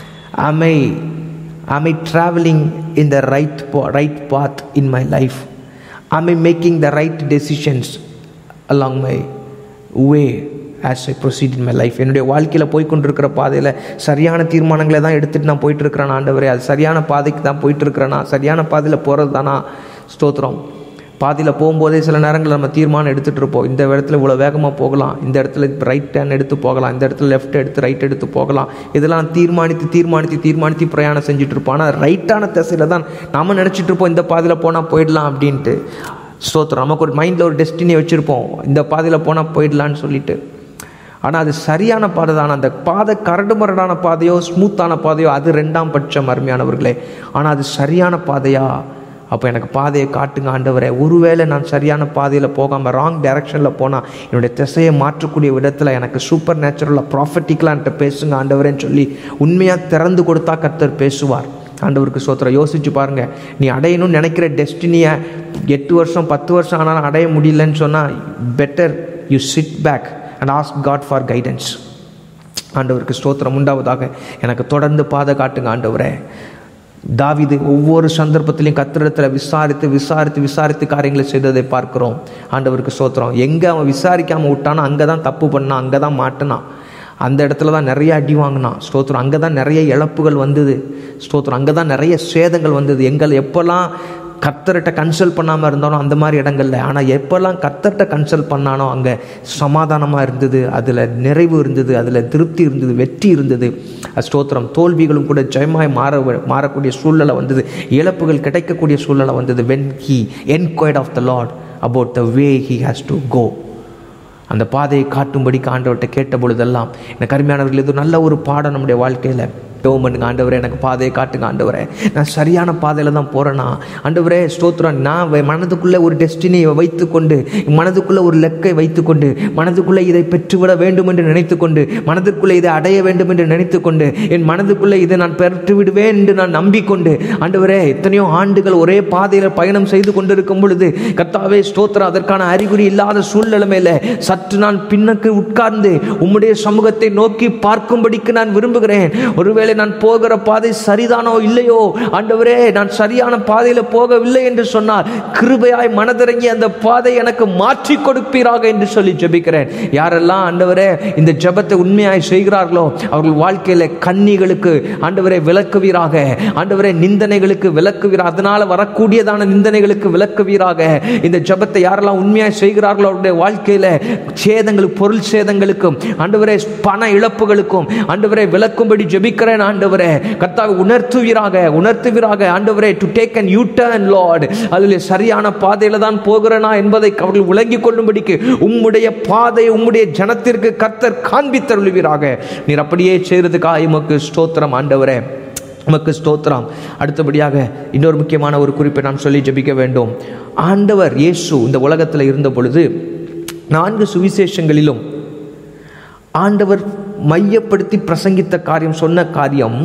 am I traveling in the right path in my life? am I making the right decisions along my way as I proceed in my life? என்னுடைய வாழ்க்கையில் போய்கொண்டிருக்கிற பாதையில் சரியான தீர்மானங்களை தான் எடுத்துகிட்டு நான் போயிட்டுருக்கிறேன் ஆண்டவரே. அது சரியான பாதைக்கு தான் போயிட்டுருக்கிறேன்னா, சரியான பாதையில் போகிறது தானா? ஸ்தோத்திரம். பாதியில் போகும்போதே சில நேரங்களில் நம்ம தீர்மானம் எடுத்துகிட்டு இருப்போம். இந்த இடத்துல இவ்வளோ வேகமாக போகலாம், இந்த இடத்துல ரைட் டர்ன் எடுத்து போகலாம், இந்த இடத்துல லெஃப்ட் எடுத்து ரைட் எடுத்து போகலாம். இதெல்லாம் தீர்மானித்து பிரயாணம் செஞ்சுட்டு இருப்போம். ஆனால் ரைட்டான திசையில் தான் நம்ம நினச்சிட்டு இருப்போம், இந்த பாதையில் போனால் போயிடலாம் அப்படின்ட்டு. ஸ்தோத்திரம். நமக்கு ஒரு மைண்டில் ஒரு டெஸ்டினியை வச்சுருப்போம், இந்த பாதையில் போனால் போயிடலான்னு சொல்லிட்டு. ஆனால் அது சரியான பாதை தானே? அந்த பாதை கரடுமுரடான பாதையோ ஸ்மூத்தான பாதையோ அது 2ஆம் பட்சம். அருமையானவர்களே, ஆனால் அது சரியான பாதையா? அப்போ எனக்கு பாதையை காட்டுங்க ஆண்டவரே. ஒருவேளை நான் சரியான பாதையில் போகாமல் ராங் டைரக்ஷனில் போனால் என்னுடைய திசையை மாற்றக்கூடிய விதத்தில் எனக்கு சூப்பர் நேச்சுரலாக ப்ராஃபட்டிக்கலான்ட்டு பேசுங்க ஆண்டவரேன்னு சொல்லி உண்மையாக திறந்து கொடுத்தா கர்த்தர் பேசுவார். ஆண்டவருக்கு ஸ்தோத்திரம். யோசிச்சு பாருங்கள், நீ அடையணும்னு நினைக்கிற டெஸ்டினியை 8 வருஷம் 10 வருஷம் ஆனாலும் அடைய முடியலன்னு சொன்னால் better you sit back and ask God for guidance. ஆண்டவருக்கு ஸ்தோத்திரம் உண்டாவதாக. எனக்கு தொடர்ந்து பாதை காட்டுங்க ஆண்டவரே. தாவீது ஒவ்வொரு சந்தர்ப்பத்திலையும் கர்த்தரிடத்தில் விசாரித்து காரியங்களை செய்ததை பார்க்கிறோம். ஆண்டவருக்கு ஸ்தோத்திரம். எங்கே அவன் விசாரிக்காமல் விட்டானோ அங்கே தான் தப்பு பண்ணான், அங்கே தான் மாட்டினான், அந்த இடத்துல தான் நிறைய அடி வாங்கினான். ஸ்தோத்திரம். அங்கே தான் நிறைய இழப்புகள் வந்தது. ஸ்தோத்திரம். அங்கே தான் நிறைய சேதங்கள் வந்தது. எப்போல்லாம் கர்த்தர்கிட்ட கன்சல்ட் பண்ணாமல் இருந்தானோ அந்த மாதிரி இடங்கள்ல, ஆனால் எப்போல்லாம் கர்த்தர்கிட்ட கன்சல்ட் பண்ணானோ அங்கே சமாதானமாக இருந்தது, அதில் நிறைவு இருந்தது, அதில் திருப்தி இருந்தது, வெற்றி இருந்தது. ஸ்தோத்திரம். தோல்விகளும் கூட ஜெயமாய் மாறக்கூடிய சூழ்நிலை வந்தது, இழப்புகள் கிடைக்கக்கூடிய சூழ்நிலை வந்தது. when he inquired of the Lord about the way he has to go, அந்த பாதையை காட்டும்படிக்கு ஆண்டவர்கிட்ட கேட்ட பொழுதெல்லாம், எனக்கு அருமையானவர்கள், இது நல்ல ஒரு பாடம் நம்முடைய வாழ்க்கையில். பண்ணுங்க ஆண்டவரே, எனக்கு பாதையை காட்டுங்க ஆண்டவரே, நான் சரியான பாதையில் தான் போகிறேன்னா ஆண்டவரே ஸ்தோத்திரம். நான் மனதுக்குள்ளே ஒரு டெஸ்டினியை வைத்துக்கொண்டு, மனதுக்குள்ளே ஒரு லெக்கை வைத்துக்கொண்டு, மனதுக்குள்ளே இதை பெற்றுவிட வேண்டும் என்று நினைத்துக்கொண்டு, மனதுக்குள்ளே இதை அடைய வேண்டும் என்று நினைத்துக்கொண்டு, என் மனதுக்குள்ளே இதை நான் பெற்று விடுவேன் என்று நான் நம்பிக்கொண்டு, ஆண்டவரே எத்தனையோ ஆண்டுகள் ஒரே பாதையில் பயணம் செய்து கொண்டிருக்கும் பொழுது கர்த்தாவே ஸ்தோத்திரம், அதற்கான அறிகுறி இல்லாத சூழ்நிலைமையில் சற்று நான் பின்னுக்கு உட்கார்ந்து உம்முடைய சமூகத்தை நோக்கி பார்க்கும்படிக்கு நான் விரும்புகிறேன். ஒருவேளை நான் போகிற பாதை சரிதானோ இல்லையோ ஆண்டவரே, நான் சரியான பாதையில் போகவில்லை என்று சொன்னால் கிருபையாய் மனதிறங்கி அந்த பாதை எனக்கு மாற்றி கொடுப்பீராக என்று சொல்லி ஜெபிக்கிறேன். யாரெல்லாம் ஆண்டவரே இந்த ஜெபத்தை உண்மையாய் செய்கிறார்களோ அவர்கள் வாழ்க்கையில கண்ணிகளுக்கு ஆண்டவரே விலக்குவீராக, ஆண்டவரே நிந்தனைகளுக்கு விலக்குவீராக, அதனால வரக்கூடியதான நிந்தனைகளுக்கு விலக்குவீராக. இந்த ஜெபத்தை யாரெல்லாம் உண்மையாய் செய்கிறார்களோ அவருடைய வாழ்க்கையில சேதங்களுக்கு, பொருள் சேதங்களுக்கும், ஆண்டவரே பண இழப்புகளுக்கும் ஆண்டவரே விலக்கும்படி ஜெபிக்கிறேன். ஆண்டவரே கர்த்தாவே உணர்த்துவீராக ஆண்டவரே, to take an U turn Lord, அதில் சரியான பாதையில தான் போகிறேனா என்பதை அவர்கள் விளங்கிக் கொள்ளும்படிக்கு உம்முடைய பாதையை உம்முடைய ஜனத்திற்கு கர்த்தர் காண்பித்தருளுவீராக. நீர் அப்படியே செய்யறதுக்காக உமக்கு ஸ்தோத்திரம் ஆண்டவரே, உமக்கு ஸ்தோத்திரம். அடுத்தபடியாக இன்னொரு முக்கியமான ஒரு குறிப்பை நாம் சொல்லி ஜெபிக்க வேண்டும். ஆண்டவர் இயேசு இந்த உலகத்தில் இருந்த பொழுது 4 சுவிசேஷங்களிலும் ஆண்டவர் மையப்படுத்தி பிரசங்கித்த காரியம், சொன்ன காரியம்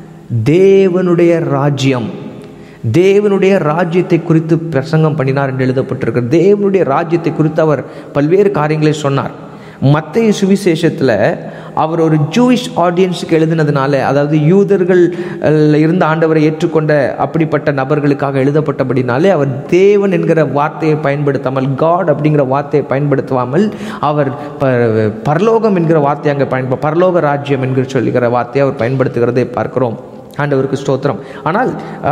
தேவனுடைய ராஜ்யம், தேவனுடைய ராஜ்யத்தை குறித்து பிரசங்கம் பண்ணினார் என்று எழுதப்பட்டிருக்கிறது. தேவனுடைய ராஜ்யத்தை குறித்து அவர் பல்வேறு காரியங்களை சொன்னார். மத்தேயு சுவிசேஷத்தில் அவர் ஒரு ஜூயிஷ் ஆடியன்ஸுக்கு எழுதினதுனால, அதாவது யூதர்கள் இருந்த ஆண்டவரை ஏற்றுக்கொண்ட அப்படிப்பட்ட நபர்களுக்காக எழுதப்பட்டபடினாலே அவர் தேவன் என்கிற வார்த்தையை பயன்படுத்தாமல், காட் அப்படிங்கிற வார்த்தையை பயன்படுத்தாமல் அவர் பரலோகம் என்கிற வார்த்தையை அங்கே பரலோக ராஜ்யம் என்கிற சொல்லுகிற வார்த்தையை அவர் பயன்படுத்துகிறதை பார்க்கிறோம். ஆண்டவருக்கு ஸ்தோத்திரம். ஆனால்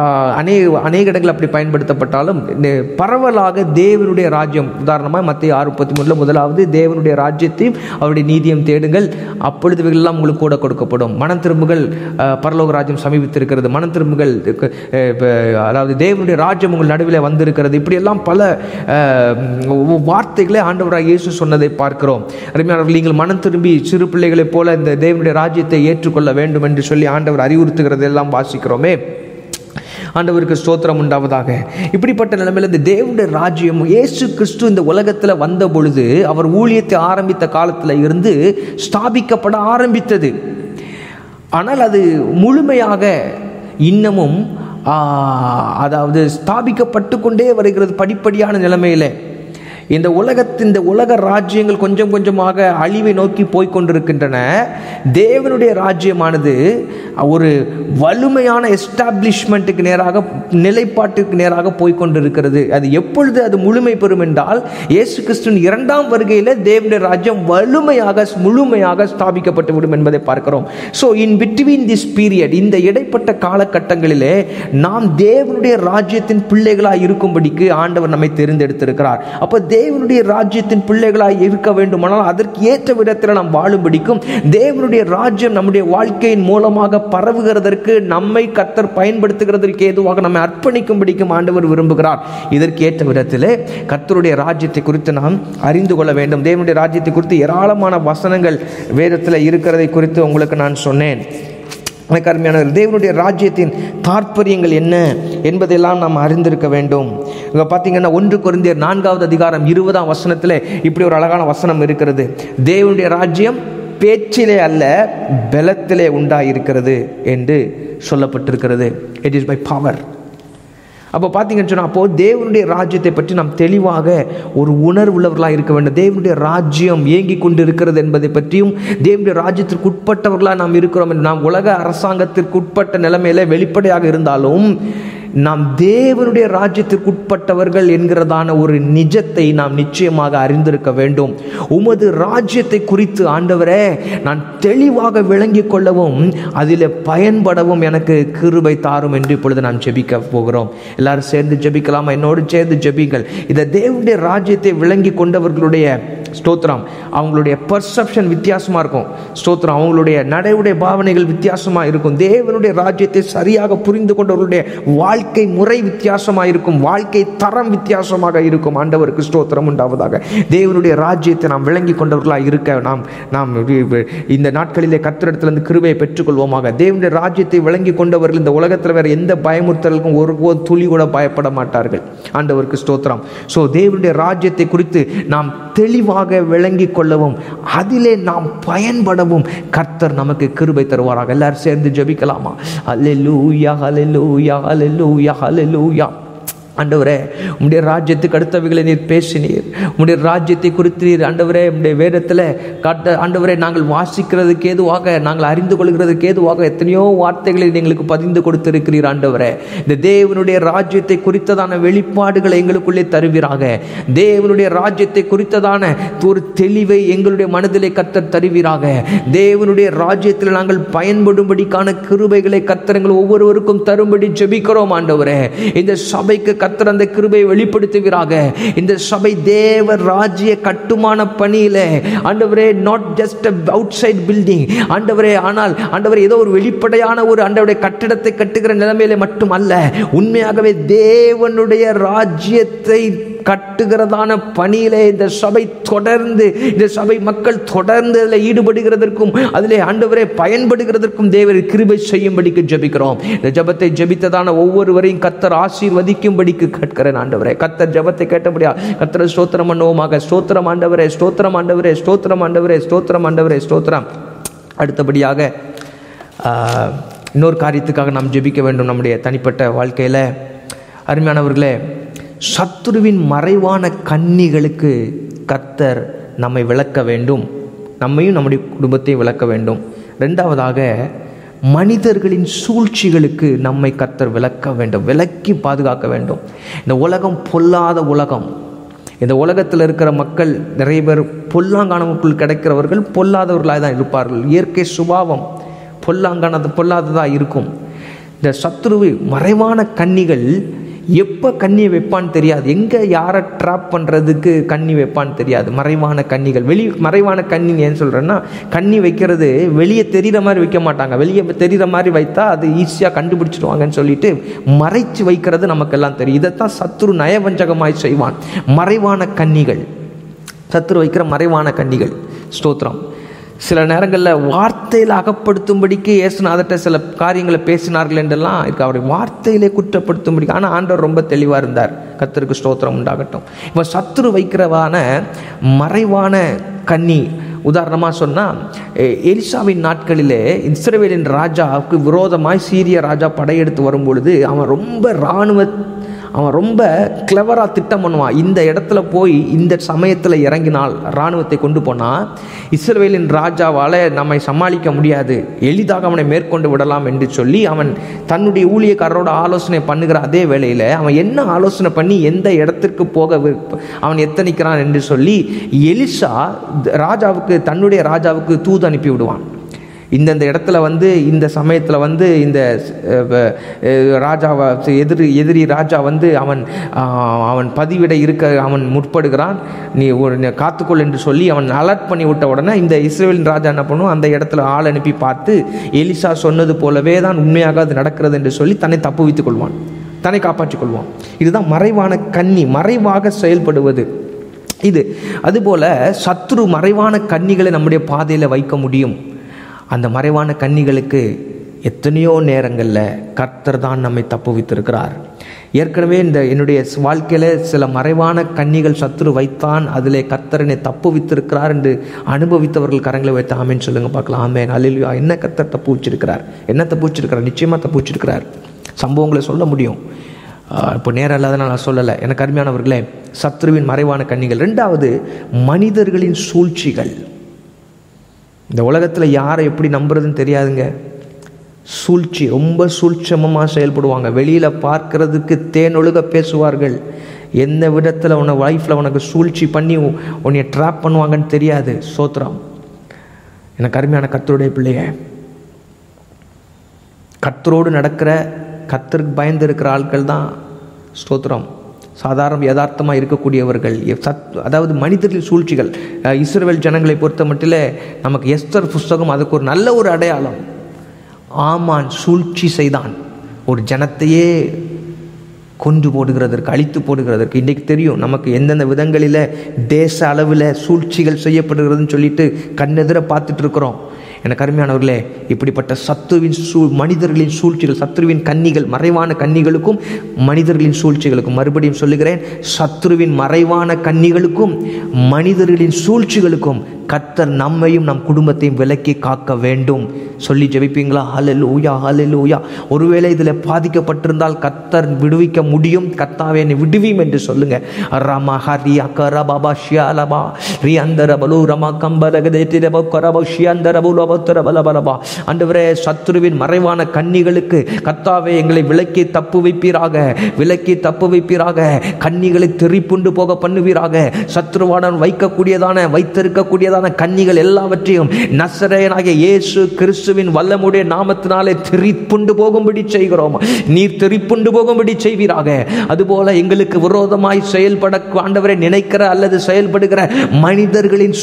அநேக இடங்கள் அப்படி பயன்படுத்தப்பட்டாலும் பரவலாக தேவனுடைய ராஜ்யம், உதாரணமாக மத்தேயு 6:13 முதலாவது தேவனுடைய ராஜ்யத்தையும் அவருடைய நீதியையும் தேடுங்கள், அப்பொழுது இவைகளெல்லாம் உங்களுக்கு கூட கொடுக்கப்படும். மனம் திரும்புகள், பரலோக ராஜ்யம் சமீபித்திருக்கிறது, மனம் திரும்புகள், அதாவது தேவனுடைய ராஜ்யம் உங்கள் நடுவில் வந்திருக்கிறது. இப்படியெல்லாம் பல வார்த்தைகளை ஆண்டவராக இயேசு சொன்னதை பார்க்கிறோம். அருமையானவர்கள், நீங்கள் மனம் திரும்பி சிறு பிள்ளைகளைப் போல இந்த தேவனுடைய ராஜ்யத்தை ஏற்றுக்கொள்ள வேண்டும் என்று சொல்லி ஆண்டவர் அறிவுறுத்துகிறது எல்லாம் வாசிக்கிறோமே. ஆண்டவருக்கு ஸ்தோத்திரம் உண்டாவதாக. இப்படிப்பட்ட நிலைமையில் இந்த தேவனுடைய ராஜ்யம் இயேசு கிறிஸ்து இந்த உலகத்தில் வந்த பொழுது அவர் ஊழியத்தை ஆரம்பித்த காலத்தில் இருந்து ஸ்தாபிக்கப்பட ஆரம்பித்தது. ஆனால் அது முழுமையாக இன்னமும் அதாவது ஸ்தாபிக்கப்பட்டு கொண்டே வருகிறது படிப்படியான நிலைமையில். இந்த உலக ராஜ்யங்கள் கொஞ்சம் கொஞ்சமாக அழிவை நோக்கி போய்கொண்டிருக்கின்றன. தேவனுடைய ராஜ்யமானது ஒரு வலிமையான எஸ்டாப்ளிஷ்மெண்ட்டுக்கு நேராக, நிலைப்பாட்டிற்கு நேராக போய்கொண்டிருக்கிறது. அது எப்பொழுது அது முழுமை பெறும் என்றால் இயேசு கிறிஸ்துவின் 2ஆம் வருகையில் தேவனுடைய ராஜ்யம் முழுமையாக ஸ்தாபிக்கப்பட்டு விடும் என்பதை பார்க்கிறோம். So in between this period, இந்த இடைப்பட்ட காலகட்டங்களிலே நாம் தேவனுடைய ராஜ்யத்தின் பிள்ளைகளாக இருக்கும்படிக்கு ஆண்டவர் நம்மை தெரிந்தெடுத்திருக்கிறார். அப்போ தேவனுடைய ராஜ்யத்தின் பிள்ளைகளாய் இருக்க வேண்டுமானால் அதற்கு ஏற்ற விதத்தில் நாம் வாழும்படிக்கும் தேவனுடைய ராஜ்யம் நம்முடைய வாழ்க்கையின் மூலமாக பரவுகிறதற்கு, நம்மை கர்த்தர் பயன்படுத்துகிறதற்கு ஏதுவாக நம்மை அர்ப்பணிக்கும்படிக்கும் ஆண்டவர் விரும்புகிறார். இதற்கு ஏற்ற விதத்திலே கர்த்தருடைய ராஜ்யத்தை குறித்து நாம் அறிந்து கொள்ள வேண்டும். தேவனுடைய ராஜ்யத்தை குறித்து ஏராளமான வசனங்கள் வேதத்தில் இருக்கிறதை குறித்து உங்களுக்கு நான் சொன்னேன். அருமையானவர், தேவனுடைய ராஜ்யத்தின் தாற்பயங்கள் என்ன என்பதெல்லாம் நாம் அறிந்திருக்க வேண்டும். இங்கே பார்த்தீங்கன்னா 1 கொரிந்தியர் 4வது அதிகாரம் 20ஆம் வசனத்தில் இப்படி ஒரு அழகான வசனம் இருக்கிறது. தேவனுடைய ராஜ்யம் பேச்சிலே அல்ல பலத்திலே உண்டாயிருக்கிறது என்று சொல்லப்பட்டிருக்கிறது. It is by power. அப்போ பார்த்தீங்கன்னு சொன்னால், அப்போது தேவனுடைய ராஜ்யத்தை பற்றி நாம் தெளிவாக ஒரு உணர்வுள்ளவர்களாக இருக்க வேண்டும். தேவனுடைய ராஜ்யம் இயங்கி கொண்டு இருக்கிறது என்பதை பற்றியும், தேவனுடைய ராஜ்யத்திற்கு உட்பட்டவர்களாக நாம் இருக்கிறோம் என்று, நாம் உலக அரசாங்கத்திற்கு உட்பட்ட நிலைமையில வெளிப்படையாக இருந்தாலும் நாம் தேவனுடைய ராஜ்யத்திற்கு உட்பட்டவர்கள் என்கிறதான ஒரு நிஜத்தை நாம் நிச்சயமாக அறிந்திருக்க வேண்டும். உமது ராஜ்யத்தை குறித்து ஆண்டவரே நான் தெளிவாக விளங்கி கொள்ளவும் அதில் பயன்படவும் எனக்கு கிருபை தாரும் என்று இப்பொழுது நாம் ஜெபிக்க போகிறோம். எல்லாரும் சேர்ந்து ஜெபிக்கலாமா? என்னோடு சேர்ந்து ஜெபிங்கள். இந்த தேவனுடைய ராஜ்யத்தை விளங்கி கொண்டவர்களுடைய ஸ்தோத்திரம், அவங்களுடைய பர்செப்ஷன் வித்தியாசமாக இருக்கும். ஸ்தோத்திரம், அவங்களுடைய நடைவுடைய பாவனைகள் வித்தியாசமாக இருக்கும். தேவனுடைய ராஜ்யத்தை சரியாக புரிந்து கொண்டவர்களுடைய வாழ்க்கை முறை வித்தியாசமாக இருக்கும். வாழ்க்கை தரம் வித்தியாசமாக இருக்கும். ஆண்டவருக்கு ஸ்தோத்திரம் உண்டாவதாக. தேவனுடைய ராஜ்யத்தை நாம் விளங்கி கொண்டவர்களாக இருக்க நாம் இந்த நாட்களிலே கர்த்தரிடத்திலிருந்து கிருபையை பெற்றுக்கொள்வோமாக. தேவனுடைய ராஜ்யத்தை விளங்கி கொண்டவர்கள் இந்த உலகத்தில் வேறு எந்த பயமுறுத்தலுக்கும் ஒரு துளி கூட பயப்பட மாட்டார்கள். ஆண்டவருக்கு ஸ்தோத்திரம். ஸோ தேவனுடைய ராஜ்யத்தை குறித்து நாம் தெளிவாக விளங்கி கொள்ளவும் அதிலே நாம் பயன்படவும் கர்த்தர் நமக்கு கிருபை தருவாராக. எல்லாரும் சேர்ந்து ஜெபிக்கலாமா? அல்லேலூயா, அல்லேலூயா, அல்லேலூயா, அல்லேலூயா. ஆண்டவரே, உம்முடைய ராஜ்யத்துக்கு அடுத்தவைகளை நீர் பேசினீர். உம்முடைய ராஜ்யத்தை குறித்து நீர் ஆண்டவரே உம்முடைய வேதத்தில் ஆண்டவரே நாங்கள் வாசிக்கிறதுக்கு ஏதுவாக, நாங்கள் அறிந்து கொள்கிறதுக்கு ஏதுவாக எத்தனையோ வார்த்தைகளை எங்களுக்கு பதிந்து கொடுத்திருக்கிறீர். ஆண்டவரே, இந்த தேவனுடைய ராஜ்யத்தை குறித்ததான வெளிப்பாடுகளை எங்களுக்குள்ளே தருவீராக. தேவனுடைய ராஜ்யத்தை குறித்ததான ஒரு தெளிவை எங்களுடைய மனதிலே கர்த்தர் தருவீராக. தேவனுடைய ராஜ்யத்தில் நாங்கள் பயன்படும்படிக்கான கிருபைகளை கர்த்தர் எங்கள் ஒவ்வொருவருக்கும் தரும்படி ஜெபிக்கிறோம். ஆண்டவரே, இந்த சபைக்கு கர்த்தர் அந்த கிருபையை வெளிப்படுத்துவீராக. இந்த சபை தேவ ராஜ்ய கட்டுமான பணியிலே ஆண்டவரே, not just outside building ஆண்டவரே, ஆனால் ஆண்டவரே ஏதோ ஒரு வெளிப்படையான ஒரு ஆண்டவருடைய கட்டிடத்தை கட்டுகிற நிலைமையிலே மட்டும் அல்ல, உண்மையாகவே தேவனுடைய ராஜ்யத்தை கட்டுகிறதான பணியிலே இந்த சபை தொடர்ந்து, இந்த சபை மக்கள் தொடர்ந்து அதில் ஈடுபடுகிறதற்கும் அதிலே ஆண்டவரே பயன்படுகிறதற்கும் தேவர் கிருபை செய்யும்படிக்கு ஜெபிக்கிறோம். இந்த ஜெபத்தை ஜெபித்ததான ஒவ்வொருவரையும் கர்த்தர் ஆசீர்வதிக்கும்படிக்கு கேட்கிறேன். ஆண்டவரே, கர்த்தர் ஜெபத்தை கேட்டபடியா கர்த்தரை ஸ்தோத்திரம் பண்ணுவோமாக. ஸ்தோத்திரம் ஆண்டவரே, ஸ்தோத்திரம் ஆண்டவரே, ஸ்தோத்திரம் ஆண்டவரே, ஸ்தோத்திரம் ஆண்டவரே, ஸ்தோத்திரம். அடுத்தபடியாக இன்னொரு காரியத்துக்காக நாம் ஜெபிக்க வேண்டும் நம்முடைய தனிப்பட்ட வாழ்க்கையில். அருமையானவர்களே, சத்துருவின் மறைவான கண்ணிகளுக்கு கர்த்தர் நம்மை விளக்க வேண்டும், நம்மையும் நம்முடைய குடும்பத்தையும் விளக்க வேண்டும். ரெண்டாவதாக, மனிதர்களின் சூழ்ச்சிகளுக்கு நம்மை கர்த்தர் விளக்க வேண்டும், விலக்கி பாதுகாக்க வேண்டும். இந்த உலகம் பொல்லாத உலகம். இந்த உலகத்தில் இருக்கிற மக்கள் நிறைய பேர் பொல்லாங்கானவுக்குள் கிடைக்கிறவர்கள் பொல்லாதவர்களாக தான் இருப்பார்கள். இயற்கை சுபாவம் பொல்லாததாக இருக்கும். இந்த சத்துருவு மறைவான கண்ணிகள் எப்போ கண்ணியை வைப்பான்னு தெரியாது, எங்கே யாரை ட்ராப் பண்ணுறதுக்கு கண்ணி வைப்பான்னு தெரியாது. மறைவான கண்ணிகள், மறைவான கண்ணி ஏன்னு சொல்கிறேன்னா, கண்ணி வைக்கிறது வெளியே தெரிகிற மாதிரி வைக்க மாட்டாங்க. வெளியே தெரிகிற மாதிரி வைத்தா அது ஈஸியாக கண்டுபிடிச்சிடுவாங்கன்னு சொல்லிட்டு மறைச்சு வைக்கிறது நமக்கெல்லாம் தெரியும். இதைத்தான் சத்துரு நயவஞ்சகமாய் செய்வான். மறைவான கண்ணிகள், சத்துரு வைக்கிற மறைவான கண்ணிகள். ஸ்தோத்திரம். சில நேரங்களில் வார்த்தையில் அகப்படுத்தும்படிக்கு இயேசுநாதர்கிட்ட சில காரியங்களை பேசினார்கள் என்றெல்லாம் இருக்கு, அவரை வார்த்தையிலே குற்றப்படுத்தும்படிக்கு. ஆனால் ஆண்டவர் ரொம்ப தெளிவாக இருந்தார். கர்த்தருக்கு ஸ்தோத்திரம் உண்டாகட்டும். இப்போ சத்துரு வைக்கிறவான மறைவான கண்ணி, உதாரணமாக சொன்னால், எலிசாவின் நாட்களிலே இஸ்ரவேலின் ராஜாவுக்கு விரோதமாய் சீரிய ராஜா படையெடுத்து வரும்பொழுது அவன் ரொம்ப கிளவராக திட்டம் பண்ணுவான். இந்த இடத்துல போய் இந்த சமயத்தில் இறங்கினால், இராணுவத்தை கொண்டு போனால் இஸ்ரவேலின் ராஜாவால் நம்மை சமாளிக்க முடியாது, எளிதாக அவனை மேற்கொண்டு விடலாம் என்று சொல்லி அவன் தன்னுடைய ஊழியக்காரரோட ஆலோசனை பண்ணுகிற அதே வேளையில் அவன் என்ன ஆலோசனை பண்ணி எந்த இடத்திற்கு போக அவன் எத்தனிக்கிறான் என்று சொல்லி எலிசா தன்னுடைய ராஜாவுக்கு தூது அனுப்பி விடுவான். இந்தந்த இடத்துல இந்த சமயத்தில் இந்த ராஜாவை எதிரி ராஜா அவன் பதிவிட இருக்க அவன் முற்படுகிறான், நீ காத்துக்கொள் என்று சொல்லி அவன் அலர்ட் பண்ணி விட்ட உடனே இந்த இஸ்ரவேலின் ராஜா என்ன பண்ணுவோம், அந்த இடத்துல ஆள் அனுப்பி பார்த்து எலிசா சொன்னது போலவே தான் உண்மையாக அது நடக்கிறது என்று சொல்லி தன்னை தப்புவித்துக் கொள்வான், தன்னை காப்பாற்றிக் கொள்வான். இதுதான் மறைவான கண்ணி, மறைவாக செயல்படுவது இது. அதுபோல சத்துரு மறைவான கண்ணிகளை நம்முடைய பாதையில் வைக்க முடியும். அந்த மறைவான கண்ணிகளுக்கு எத்தனையோ நேரங்களில் கர்த்தர் தான் நம்மை தப்புவித்திருக்கிறார். ஏற்கனவே என்னுடைய வாழ்க்கையில் சில மறைவான கண்ணிகள் சத்துரு வைத்தான், அதிலே கர்த்தரனை தப்புவித்திருக்கிறார் என்று அனுபவித்தவர்கள் கரங்களை வைத்து ஆமேன்னு சொல்லுங்கள் பார்க்கலாம். ஆமேன், அல்லேலூயா. என்ன கர்த்தர் தப்பு வச்சிருக்கிறார், என்ன தப்பு வச்சிருக்கிறார்? நிச்சயமாக தப்பு வச்சிருக்கிறார். சம்பவங்களை சொல்ல முடியும். இப்போ நேரம் இல்லாதனால நான் சொல்லலை. எனக்கு அருமையானவர்களே, சத்ருவின் மறைவான கண்ணிகள். 2வது மனிதர்களின் சூழ்ச்சிகள். இந்த உலகத்தில் யாரை எப்படி நம்புறதுன்னு தெரியாதுங்க. சூழ்ச்சி, ரொம்ப சூட்சமமாக செயல்படுவாங்க. வெளியில் பார்க்கறதுக்கு தேனொழுக பேசுவார்கள். எந்த விதத்தில் உன்னை லைஃப்பில் உனக்கு சூழ்ச்சி பண்ணி உன்னை ட்ராப் பண்ணுவாங்கன்னு தெரியாது. ஸ்தோத்திரம். எனக்கு அருமையான கர்த்தருடைய பிள்ளைய, கர்த்தரோடு நடக்கிற, கர்த்தருக்கு பயந்து இருக்கிற ஆட்கள் தான் ஸ்தோத்திரம் சாதாரண யதார்த்தமாக இருக்கக்கூடியவர்கள். அதாவது மனிதர்களின் சூழ்ச்சிகள். இஸ்ரவேல் ஜனங்களை பொறுத்த மட்டில் நமக்கு எஸ்தர் புஸ்தகம் அதுக்கு ஒரு நல்ல ஒரு அடையாளம். ஆமான் சூழ்ச்சி செய்தான், ஒரு ஜனத்தையே கொண்டு போடுகிறதற்கு, அழித்து போடுகிறதற்கு. இன்றைக்கு தெரியும் நமக்கு எந்தெந்த விதங்களில் தேச அளவில் சூழ்ச்சிகள் செய்யப்படுகிறதுன்னு சொல்லிட்டு கண்ணெதிர பார்த்துட்டு இருக்கிறோம். எனக்கு அருமையானவர்களே, இப்படிப்பட்ட சத்துருவின் மனிதர்களின் சூழ்ச்சிகள், சத்ருவின் கன்னிகள், மறைவான கன்னிகளுக்கும் மனிதர்களின் சூழ்ச்சிகளுக்கும், மறுபடியும் சொல்லுகிறேன், சத்ருவின் மறைவான கன்னிகளுக்கும் மனிதர்களின் சூழ்ச்சிகளுக்கும் கர்த்தர் நம்மையும் நம் குடும்பத்தையும் விலக்கி காக்க வேண்டும். சொல்லி ஜெபிப்பீங்களா? ஹல்லேலூயா, ஹல்லேலூயா. ஒருவேளை இதில் பாதிக்கப்பட்டிருந்தால் கர்த்தர் விடுவிக்க முடியும். கர்த்தாவே என்னை விடுவியும் என்று சொல்லுங்க. ரமா ஹரி அக்கர பாபா ஷியாலபா ரி அந்தர பலு ரமா கம்பரகதேதிரப கரப ஷியந்தர பலபலபா. ஆண்டவரே, சத்ருவின் மறைவான கன்னிகளுக்கு கர்த்தாவே எங்களை விலக்கி தப்பு வைப்பீராக, விலக்கி தப்பு வைப்பீராக. கன்னிகளை தெரிப்புண்டு போக பண்ணுவீராக. சத்ருவாடன் வைத்திருக்கக்கூடியதான கன்னிகள் எல்லாவற்றையும் நசரேயனாகிய இயேசு கிறிஸ்துவின் வல்லமுடைய நாமத்தினாலே தெரிப்புண்டு போகும்படி செய்கிறோம். நீர் தெரிப்புண்டு போகும்படி செய்வீராக. அதுபோல எங்களுக்கு விரோதமாய் செயல்பட ஆண்டவரை நினைக்கிற அல்லது செயல்படுகிற மனிதர்களின்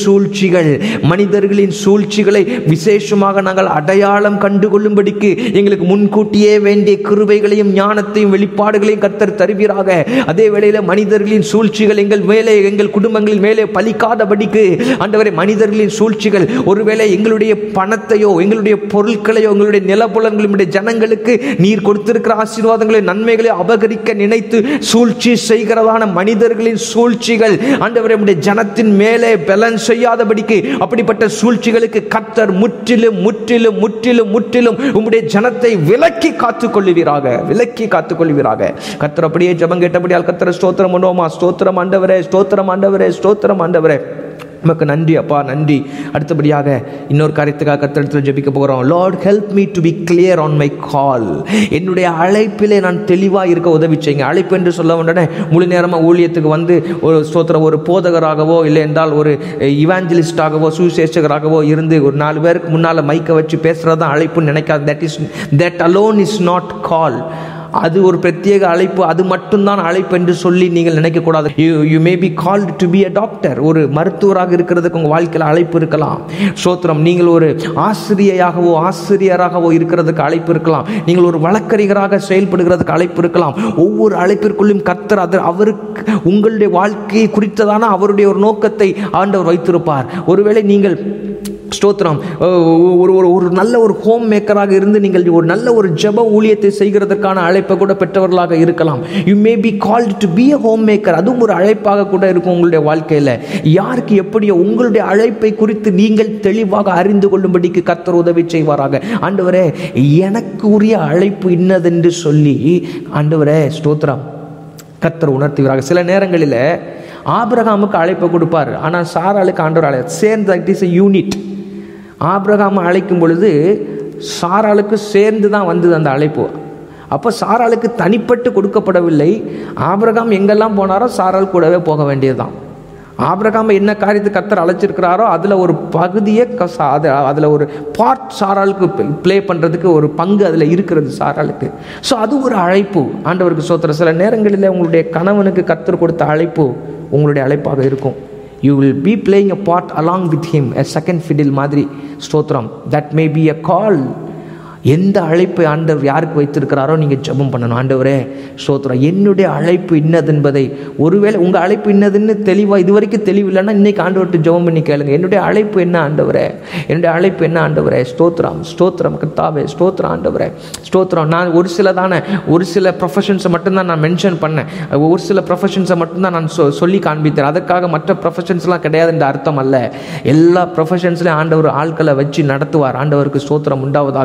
சூழ்ச்சிகளை விசேஷமாக நாங்கள் அடையாளம் கண்டுகொள்ளும்படிக்கு எங்களுக்கு முன்கூட்டியே வேண்டிய கிருபைகளையும் ஞானத்தையும் வெளிப்பாடுகளையும் கர்த்தர் தருவீராக. அதே வேளையில் மனிதர்களின் சூழ்ச்சிகள் எங்கள் மேலே, எங்கள் குடும்பங்களின் மேலே பலிக்காதபடிக்கு ஆண்டவரே, மனிதர்களின் சூழ்ச்சிகள் ஒருவேளை எங்களுடைய பணத்தையோ, எங்களுடைய பொருட்களையோ, எங்களுடைய நிலப்புலன்களுடைய ஜனங்களுக்கு நீர் கொடுத்திருக்கிற ஆசீர்வாதங்களை, நன்மைகளை அபகரிக்க நினைத்து சூழ்ச்சி செய்கிறதான மனிதர்களின் சூழ்ச்சிகள் ஆண்டவரே உம்முடைய ஜனத்தின் மேலே பலன் செய்யாதபடிக்கு அப்படிப்பட்ட சூழ்ச்சிகளுக்கு கர்த்தர் முற்றிலும் முற்றிலும் முற்றிலும் முற்றிலும் உம்முடைய ஜனத்தை விலக்கி காத்துக் கொள்ளுவீராக, விலக்கி காத்துக் கொள்ளுவீராக. கர்த்தர் அப்படியே ஜெபம் கேட்டபடியால் கர்த்தர் ஸ்தோத்திரம் பண்ணுவோமா? ஸ்தோத்திரம் ஆண்டவரே, ஸ்தோத்திரம் ஆண்டவரே, ஸ்தோத்திரம் ஆண்டவரே. நமக்கு நன்றி அப்பா, நன்றி. அடுத்தபடியாக இன்னொரு காரியத்துக்காக கர்த்தரிடத்தில் ஜெபிக்க போகிறோம். Lord help me to be clear on my call. என்னுடைய அழைப்பிலே நான் தெளிவாக இருக்க உதவி செய்யுங்க. அழைப்பு என்று சொல்ல உடனே முழு நேரமாக ஊழியத்துக்கு வந்து ஒரு ஸ்தோத்திரம், ஒரு போதகராகவோ இல்லை என்றால் ஒரு இவாஞ்சலிஸ்டாகவோ சுவிசேஷகராகவோ இருந்து ஒரு 4 பேருக்கு முன்னால் மைக்கை வச்சு பேசுகிறது தான் அழைப்புன்னு நினைக்காது. That alone is not call. அது ஒரு பிரத்யேக அழைப்பு, அது மட்டும்தான் அழைப்பு என்று சொல்லி நீங்கள் நினைக்கக்கூடாது. You may be called to be a doctor. ஒரு மருத்துவராக இருக்கிறதுக்கு உங்கள் வாழ்க்கையில் அழைப்பு இருக்கலாம். ஸ்தோத்திரம். நீங்கள் ஒரு ஆசிரியராகவோ இருக்கிறதுக்கு அழைப்பு இருக்கலாம். நீங்கள் ஒரு வழக்கறிஞராக செயல்படுகிறதுக்கு அழைப்பு இருக்கலாம். ஒவ்வொரு அழைப்பிற்குள்ளும் கர்த்தர் அவருக்கு உங்களுடைய வாழ்க்கையை குறித்ததான அவருடைய ஒரு நோக்கத்தை ஆண்டவர் வைத்திருப்பார். ஒருவேளை நீங்கள் ஸ்தோத்திரம் ஒரு நல்ல ஒரு ஹோம் மேக்கராக இருந்து நீங்கள் ஒரு நல்ல ஒரு ஜெப ஊழியத்தை செய்கிறதற்கான அழைப்பை கூட பெற்றவர்களாக இருக்கலாம். You may be called to be a home maker. அதுவும் ஒரு அழைப்பாக கூட இருக்கும் உங்களுடைய வாழ்க்கையில். யாருக்கு எப்படியோ உங்களுடைய அழைப்பை குறித்து நீங்கள் தெளிவாக அறிந்து கொள்ளும்படிக்கு கர்த்தர் உதவி செய்வாராக. ஆண்டவரே, எனக்கு உரிய அழைப்பு இன்னதென்று சொல்லி ஆண்டவரே ஸ்தோத்திரம் கர்த்தர் உணர்த்துவீராக. சில நேரங்களில் ஆபிரகாமுக்கு அழைப்பை கொடுப்பார், ஆனால் சாராளுக்கு ஆண்டவர் சேர்ந்து இட் இஸ் a யூனிட். ஆபிரகாம் அழைக்கும் பொழுது சாராளுக்கு சேர்ந்து தான் வந்தது அந்த அழைப்பு. அப்போ சாராளுக்கு தனிப்பட்டு கொடுக்கப்படவில்லை. ஆபிரகாம் எங்கெல்லாம் போனாரோ சாராள் கூடவே போக வேண்டியதுதான். ஆபிரகாம் என்ன காரியத்தை கர்த்தர் அழைச்சிருக்கிறாரோ அதில் ஒரு பகுதியை அதில் ஒரு பார்ட் சாராளுக்கு ப்ளே பண்ணுறதுக்கு ஒரு பங்கு அதில் இருக்கிறது சாராளுக்கு. ஸோ அது ஒரு அழைப்பு. ஆண்டவருக்கு ஸ்தோத்திரம். சில நேரங்களில் உங்களுடைய கணவனுக்கு கர்த்தர் கொடுத்த அழைப்பு உங்களுடைய அழைப்பாக இருக்கும். You will be playing a part along with him, a second fiddle மாதிரி. ஸ்தோத்திரம். That may be a call. எந்த அழைப்பை ஆண்டவர் யாருக்கு வைத்திருக்கிறாரோ நீங்கள் ஜெபம் பண்ணணும். ஆண்டவரே ஸ்தோத்திரம், என்னுடைய அழைப்பு இன்னது என்பதை, ஒருவேளை உங்கள் அழைப்பு இன்னதுன்னு தெளிவாக இதுவரைக்கும் தெளிவில்லைன்னா இன்றைக்கி ஆண்டவர்கிட்ட ஜெபம் பண்ணி கேளுங்க. என்னுடைய அழைப்பு என்ன ஆண்டவரே, என்னுடைய அழைப்பு என்ன ஆண்டவரே. ஸ்தோத்திரம் ஸ்தோத்திரம் கர்த்தாவே, ஸ்தோத்திரம் ஆண்டவரே ஸ்தோத்திரம். நான் ஒரு சில ப்ரொஃபஷன்ஸை மட்டும்தான் நான் மென்ஷன் பண்ணேன், ஒரு சில ப்ரொஃபஷன்ஸை மட்டும்தான் நான் சொல்லி காண்பித்தேன். அதற்காக மற்ற ப்ரொஃபஷன்ஸ்லாம் கிடையாது என்ற அர்த்தம் அல்ல. எல்லா ப்ரொஃபஷன்ஸ்லையும் ஆண்டவர் ஆட்களை வச்சு நடத்துவார். ஆண்டவருக்கு ஸ்தோத்திரம் உண்டாவதாக.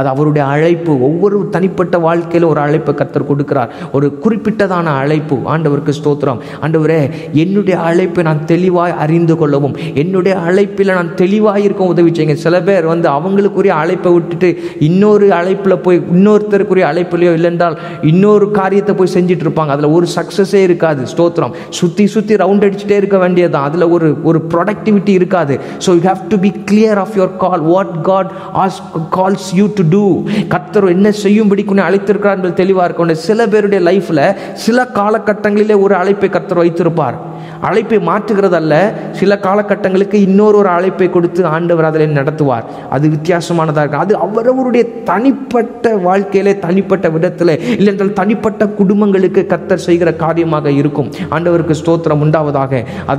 அது அவருடைய அழைப்பு. ஒவ்வொரு தனிப்பட்ட வாழ்க்கையில் ஒரு அழைப்பை கர்த்தர் கொடுக்கிறார், ஒரு குறிப்பிட்டதான அழைப்பு. ஆண்டவருக்கு ஸ்தோத்திரம். ஆண்டவரே, என்னுடைய அழைப்பை நான் தெளிவாய் அறிந்து கொள்ளவும், என்னுடைய அழைப்பில் நான் தெளிவாக இருக்க உதவி செய்யுங்க. சில பேர் அவங்களுக்குரிய அழைப்பை விட்டுட்டு இன்னொரு அழைப்பில் போய் இன்னொருத்தருக்குரிய அழைப்புலையோ இல்லைன்றால் இன்னொரு காரியத்தை போய் செஞ்சுட்டு இருப்பாங்க. அதில் ஒரு சக்ஸஸே இருக்காது. ஸ்தோத்திரம். சுற்றி ரவுண்ட் அடிச்சுட்டே இருக்க வேண்டியதுதான். அதில் ஒரு ப்ரொடக்டிவிட்டி இருக்காது. So you have to be clear of your call, what God calls you to do. கர்த்தர் என்ன செய்யும்படி கொஞ்சம் அழைத்திருக்கிறார் என்பது தெளிவாக இருக்கணும். சில பேருடைய லைஃப்பில் சில காலகட்டங்களிலே ஒரு அழைப்பை கர்த்தர் வைத்திருப்பார். அழைப்பை மாற்றுகிறதல்ல, சில காலகட்டங்களுக்கு இன்னொரு அழைப்பை கொடுத்து ஆண்டவர் அதில் நடத்துவார். அது வித்தியாசமானதாக இருக்கும். அது அவரவருடைய தனிப்பட்ட வாழ்க்கையிலே, தனிப்பட்ட விதத்தில், இல்லைன்றால் தனிப்பட்ட குடும்பங்களுக்கு கர்த்தர் செய்கிற காரியமாக இருக்கும். ஆண்டவருக்கு ஸ்தோத்திரம் உண்டாவதாக.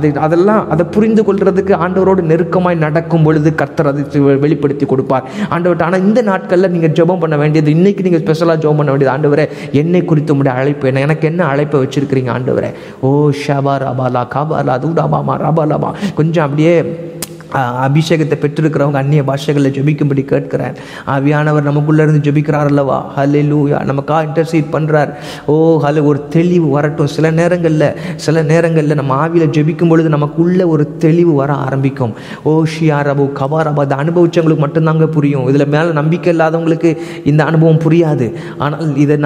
அதை புரிந்து கொள்றதுக்கு ஆண்டவரோடு நெருக்கமாய் நடக்கும் பொழுது கர்த்தர் அதை வெளிப்படுத்தி கொடுப்பார் ஆண்டவர்கிட்ட. ஆனால் இந்த நாட்களில் நீங்கள் ஜெபம் பண்ண வேண்டியது, இன்னைக்கு நீங்கள் ஸ்பெஷலாக ஜெபம் பண்ண வேண்டியது, ஆண்டவரே என்னை குறித்து உடைய அழைப்பு என்ன, எனக்கு என்ன அழைப்பை வச்சிருக்கிறீங்க ஆண்டவரே. ஓ ஷபா ரபாலா காபாலா தூடாபாமா ரபாலபா. கொஞ்சம் அப்படியே அபிஷேகத்தை பெற்றிருக்கிறவங்க அந்நிய பாஷைகளில் ஜெபிக்கும்படி கேட்கிறேன். ஆவியானவர் நமக்குள்ளே இருந்து ஜெபிக்கிறார் அல்லவா? ஹல்லேலூயா. நமக்கா இன்டர்சீட் பண்ணுறார். ஓ ஒரு தெளிவு வரட்டும். சில நேரங்களில் நம்ம ஆவியில் ஜெபிக்கும் பொழுது நமக்குள்ளே ஒரு தெளிவு வர ஆரம்பிக்கும். ஓ ஷியா ரபு கபா ரபா. இதை அனுபவிச்சவங்களுக்கு மட்டும்தாங்க புரியும். இதில் மேலே நம்பிக்கை இல்லாதவங்களுக்கு இந்த அனுபவம் புரியாது. ஆனால் இதை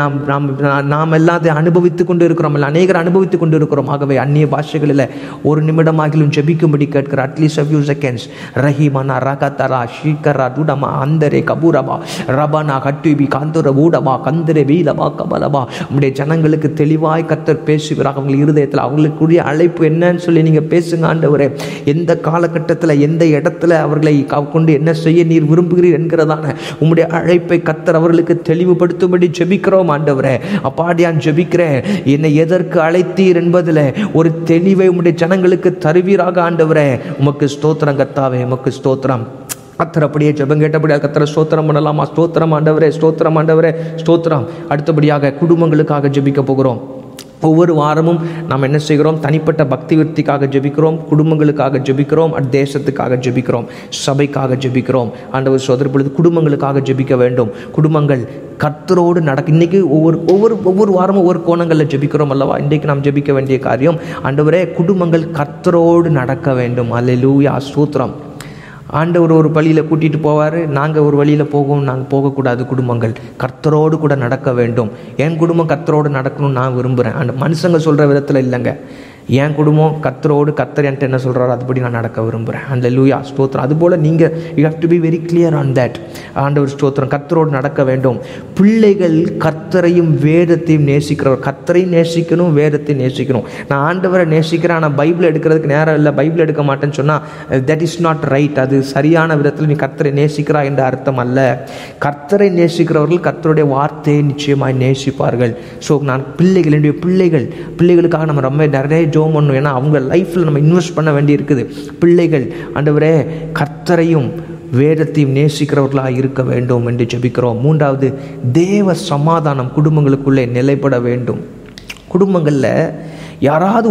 நாம் எல்லாத்தையும் அனுபவித்து கொண்டு இருக்கிறோம், இல்லை அநேகர் அனுபவித்து கொண்டு இருக்கிறோம். ஆகவே அந்நிய பாஷைகளில் ஒரு நிமிடமாகிலும் ஜெபிக்கும்படி கேட்கிறார். At least a few seconds. ரஹிமனா ரகதரா ஷீகரா துடமா அந்தரே கபூரபா ரபனா கட்டுபி காந்தர ஊடபா கந்தரே வீலபா கபலபா. உங்களுடைய ஜனங்களுக்கு தெளிவாய் கர்த்தர் பேசுகிறார். அவங்க இருதயத்தில் அவங்களுக்குரிய அழைப்பு என்னன்னு சொல்லி நீங்கள் பேசுங்க ஆண்டவரே. எந்த காலகட்டத்தில், எந்த இடத்துல அவர்களை கொண்டு என்ன செய்ய நீர் விரும்புகிறீர் என்கிறதான உங்களுடைய அழைப்பை கர்த்தர் அவர்களுக்கு தெளிவுபடுத்தும்படி ஜெபிக்கிறோம் ஆண்டவரே. அப்பாடியான் ஜெபிக்கிறேன், என்னை எதற்கு அழைத்தீர் என்பதில் ஒரு தெளிவை உங்களுடைய ஜனங்களுக்கு தருவீராக ஆண்டவரே. உமக்கு ஸ்தோத்திரம் கர்த்தாவே, உமக்கு ஸ்தோத்திரம். கர்த்தர் அப்படியே ஜெபம் கேட்டபடியாக கர்த்தரை ஸ்தோத்திரம் பண்ணலாமா? ஸ்தோத்திரம் ஆண்டவரே, ஸ்தோத்திரம் ஆண்டவரே, ஸ்தோத்திரம். அடுத்தபடியாக குடும்பங்களுக்காக ஜெபிக்க போகிறோம். ஒவ்வொரு வாரமும் நாம் என்ன செய்கிறோம்? தனிப்பட்ட பக்தி விருத்திக்காக ஜெபிக்கிறோம், குடும்பங்களுக்காக ஜெபிக்கிறோம், தேசத்துக்காக ஜெபிக்கிறோம், சபைக்காக ஜெபிக்கிறோம். ஆண்டவர் சோதனை பொழுது குடும்பங்களுக்காக ஜெபிக்க வேண்டும். குடும்பங்கள் கர்த்தரோடு இன்னைக்கு ஒவ்வொரு வாரமும் ஒவ்வொரு கோணங்களில் ஜெபிக்கிறோம் அல்லவா? இன்றைக்கு நாம் ஜெபிக்க வேண்டிய காரியம், ஆண்டவரே குடும்பங்கள் கர்த்தரோடு நடக்க வேண்டும். அல்லேலூயா, ஸ்தோத்திரம். ஆண்டவர் ஒரு வழியில் கூட்டிகிட்டு போவார், நாங்கள் ஒரு வழியில் போவோம். நாங்கள் போகக்கூடாது. குடும்பங்கள் கர்த்தரோடு கூட நடக்க வேண்டும். என் குடும்பம் கர்த்தரோடு நடக்கணும்னு நான் விரும்புகிறேன். அந்த மனுஷங்க சொல்கிற விதத்தில் இல்லைங்க. என் குடும்பம் கர்த்தரோடு, கர்த்தர் என்கிட்ட என்ன சொல்கிறாரோ அதுபடி நான் நடக்க விரும்புகிறேன். அல்லேலூயா, ஸ்தோத்திரம். அதுபோல் நீங்கள் you have to be very clear on that. ஆண்டவர் ஸ்தோத்திரம். கர்த்தரோடு நடக்க வேண்டும். பிள்ளைகள் கர்த்தரையும் வேதத்தையும் நேசிக்கிறவர். கர்த்தரையும் நேசிக்கணும், வேதத்தையும் நேசிக்கணும். நான் ஆண்டவரை நேசிக்கிறேன், ஆனால் பைபிள் எடுக்கிறதுக்கு நேரம் இல்லை, பைபிள் எடுக்க மாட்டேன்னு சொன்னால் தட் இஸ் நாட் ரைட். அது சரியான விதத்தில் நீ கர்த்தரை நேசிக்கிறா என்ற அர்த்தம் அல்ல. கர்த்தரை நேசிக்கிறவர்கள் கர்த்தருடைய வார்த்தையை நிச்சயமாய் நேசிப்பார்கள். ஸோ நான் என்னுடைய பிள்ளைகளுக்காக நம்ம ரொம்ப நிறைய ஜெபம் பண்ணணும். ஏன்னா அவங்க லைஃப்பில் நம்ம இன்வெஸ்ட் பண்ண வேண்டி இருக்குது. பிள்ளைகள் ஆண்டவரே கர்த்தரையும் வேதத்தையும் நேசிக்கிறவர்களாக இருக்க வேண்டும் என்று ஜெபிக்கிறோம். மூன்றாவது, தேவ சமாதானம் குடும்பங்களுக்குள்ளே நிலைப்பட வேண்டும். குடும்பங்களில் யாராவது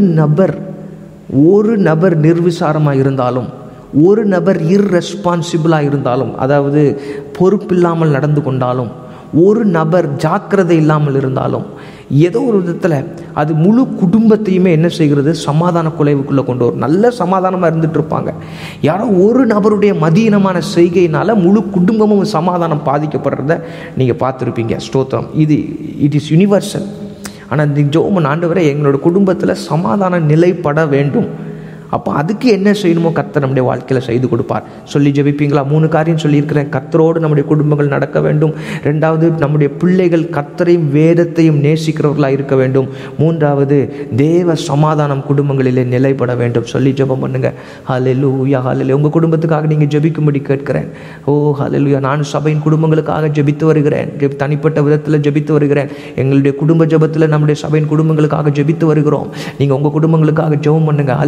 ஒரு நபர் நிர்விசாரமாக இருந்தாலும், ஒரு நபர் இர்ரெஸ்பான்சிபிளாக இருந்தாலும், அதாவது பொறுப்பில்லாமல் நடந்து கொண்டாலும், ஒரு நபர் ஜாக்கிரதை இல்லாமல் இருந்தாலும், ஏதோ ஒரு விதத்தில் அது முழு குடும்பத்தையுமே என்ன செய்கிறது? சமாதான குலைவுக்குள்ளே கொண்டு வரும். நல்ல சமாதானமாக இருந்துட்டு இருப்பாங்க. யாரோ ஒரு நபருடைய மதியீனமான செய்கையினால் முழு குடும்பமும் சமாதானம் பாதிக்கப்படுறத நீங்கள் பார்த்துருப்பீங்க. ஸ்தோத்திரம். It is universal. ஆனால் இந்த ஜெபம், ஆண்டவரே எங்களோட குடும்பத்தில் சமாதானம் நிலைப்பட வேண்டும். அப்போ அதுக்கு என்ன செய்யணுமோ கர்த்தர் நம்முடைய வாழ்க்கையில் செய்து கொடுப்பார். சொல்லி ஜெபிப்பீங்களா? 3 காரியம் சொல்லியிருக்கிறேன். கர்த்தரோடு நம்முடைய குடும்பங்கள் நடக்க வேண்டும். 2வது, நம்முடைய பிள்ளைகள் கர்த்தரையும் வேதத்தையும் நேசிக்கிறவர்களாக இருக்க வேண்டும். 3வது, தேவ சமாதானம் குடும்பங்களிலே நிலைப்பட வேண்டும். சொல்லி ஜெபம் பண்ணுங்க. ஹல்லேலூயா, ஹல்லேலூயா. உங்கள் குடும்பத்துக்காக நீங்கள் ஜெபிக்கும்படி கேட்கிறேன். ஓ ஹல்லேலூயா. நான் சபையின் குடும்பங்களுக்காக ஜெபித்து வருகிறேன், தனிப்பட்ட விதத்தில் ஜெபித்து வருகிறேன். எங்களுடைய குடும்ப ஜெபத்தில் நம்முடைய சபையின் குடும்பங்களுக்காக ஜெபித்து வருகிறோம். நீங்கள் உங்கள் குடும்பங்களுக்காக ஜெபம் பண்ணுங்க. ஹல்லேலூயா,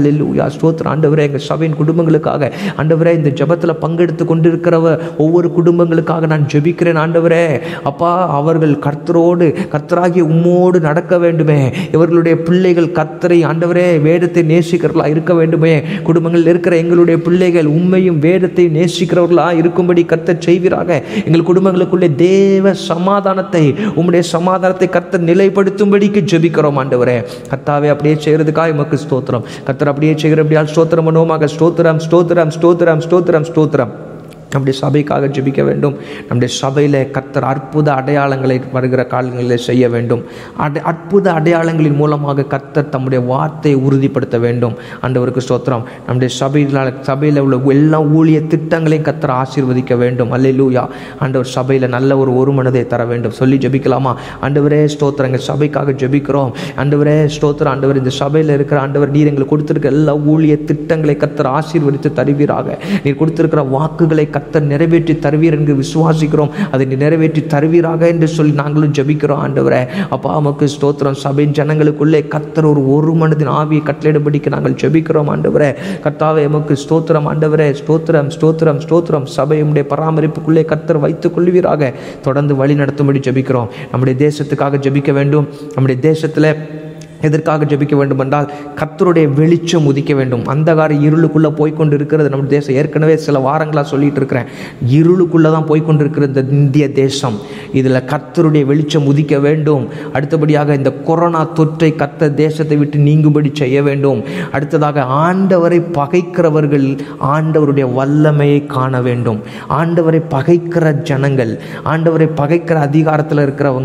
ஸ்தோத்திரம் ஆண்டவரே. எங்கள் சபையின் குடும்பங்களுக்காக ஆண்டவரே, இந்த ஜெபத்தில் பங்கெடுத்து கொண்டிருக்கிறவ ஒவ்வொரு குடும்பங்களுக்காக நான் ஜெபிக்கிறேன் ஆண்டவரே. அப்பா, அவர்கள் கர்த்தராகிய உம்மோடு நடக்க வேண்டுமே. இவர்களுடைய பிள்ளைகள் கர்த்தரை ஆண்டவரே வேதத்தை நேசிக்கிறவர்களாக இருக்க வேண்டுமே. குடும்பங்களில் இருக்கிற எங்களுடைய பிள்ளைகள் உண்மையும் வேதத்தை நேசிக்கிறவர்களாக இருக்கும்படி கர்த்தர் செய்வீராக. எங்கள் குடும்பங்களுக்குள்ளே தேவ சமாதானத்தை, உம்முடைய சமாதானத்தை கர்த்தர் நிலைப்படுத்தும்படிக்கு ஜெபிக்கிறோம் ஆண்டவரே. கர்த்தாவே, அப்படியே செய்கிறதுக்காக உமக்கு ஸ்தோத்திரம். கர்த்தர் அப்படியே செய்கிறபடியால் ஸ்தோத்திரம் பண்ணுவோமாக. ஸ்தோத்திரம் ஸ்தோத்திரம் ஸ்தோத்திரம் ஸ்தோத்திரம் ஸ்தோத்திரம். நம்முடைய சபைக்காக ஜெபிக்க வேண்டும். நம்முடைய சபையில் கர்த்தர் அற்புத அடையாளங்களை வருகிற காலங்களில் செய்ய வேண்டும். அற்புத அடையாளங்களின் மூலமாக கர்த்தர் தம்முடைய வார்த்தையை உறுதிப்படுத்த வேண்டும். ஆண்டவருக்கு ஸ்தோத்திரம். நம்முடைய சபையில் உள்ள எல்லா ஊழிய திட்டங்களையும் கர்த்தர் ஆசீர்வதிக்க வேண்டும். அல்லேலூயா. ஆண்டவர் சபையில் நல்ல ஒரு மனதை தர வேண்டும். சொல்லி ஜெபிக்கலாமா? ஆண்டவரே ஸ்தோத்திரம், எங்கள் சபைக்காக ஜெபிக்கிறோம். ஆண்டவரே ஸ்தோத்திரம். ஆண்டவர், இந்த சபையில் இருக்கிற ஆண்டவர், நீர் எங்களுக்கு கொடுத்திருக்க எல்லா ஊழிய திட்டங்களை கர்த்தர் ஆசீர்வதித்து தருவீராக. நீர் கொடுத்திருக்கிற வாக்குகளை கர்த்தர் நிறைவேற்றி தருவீர் என்று விசுவாசிக்கிறோம். அதை நிறைவேற்றி தருவீராக என்று சொல்லி நாங்களும் ஜெபிக்கிறோம் ஆண்டவரே. அப்பா, உமக்கு ஸ்தோத்திரம். சபையின் ஜனங்களுக்குள்ளே கர்த்தர் ஒரு மனதின் ஆவியை கட்டளையிடும்படிக்கு நாங்கள் ஜெபிக்கிறோம் ஆண்டவரே. கர்த்தாவே, உமக்கு ஸ்தோத்திரம் ஆண்டவரே. ஸ்தோத்திரம் ஸ்தோத்திரம் ஸ்தோத்திரம். சபையுடைய பராமரிப்புக்குள்ளே கர்த்தர் வைத்துக் கொள்வீராக. தொடர்ந்து வழி நடத்தும்படி ஜெபிக்கிறோம். நம்முடைய தேசத்துக்காக ஜெபிக்க வேண்டும். நம்முடைய தேசத்தில் எதற்காக ஜெபிக்க வேண்டும் என்றால், கர்த்தருடைய வெளிச்சம் உதிக்க வேண்டும். அந்தகார இருளுக்குள்ளே போய்கொண்டு இருக்கிறது நம்ம தேசம். ஏற்கனவே சில வாரங்களாக சொல்லிட்டு இருக்கிறேன், இருளுக்குள்ளே தான் போய்கொண்டிருக்கிற இந்த இந்திய தேசம். இதில் கர்த்தருடைய வெளிச்சம் உதிக்க வேண்டும். அடுத்தபடியாக இந்த கொரோனா தொற்றை கர்த்தர் தேசத்தை விட்டு நீங்கும்படி செய்ய வேண்டும். அடுத்ததாக ஆண்டவரை பகைக்கிறவர்கள் ஆண்டவருடைய வல்லமையை காண வேண்டும். ஆண்டவரை பகைக்கிற ஜனங்கள், ஆண்டவரை பகைக்கிற அதிகாரத்தில்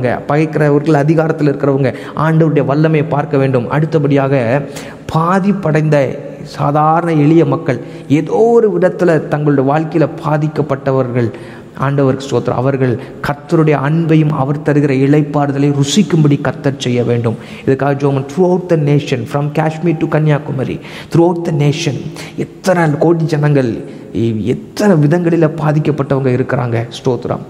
இருக்கிறவங்க ஆண்டவருடைய வல்லமையை பார்க்க வேண்டும். அடுத்தபடியாக பாதிப்படைந்த சாதாரண எளிய மக்கள், ஏதோ ஒரு விதத்தில் தங்களுடைய வாழ்க்கையில் பாதிக்கப்பட்டவர்கள், ஆண்டவருக்கு ஸ்தோத்திரம், அவர்கள் கர்த்தருடைய அன்பையும் அவர் தருகிற இளைப்பாறுதலை ருசிக்கும்படி கர்த்தர் செய்ய வேண்டும். இதுக்காக ஜோமன் throughout the nation, from Kashmir to Kanyakumari, throughout the nation எத்தனை கோடி ஜனங்கள் எத்தனை விதங்களில் பாதிக்கப்பட்டவங்க இருக்கிறாங்க. ஸ்தோத்திரம்.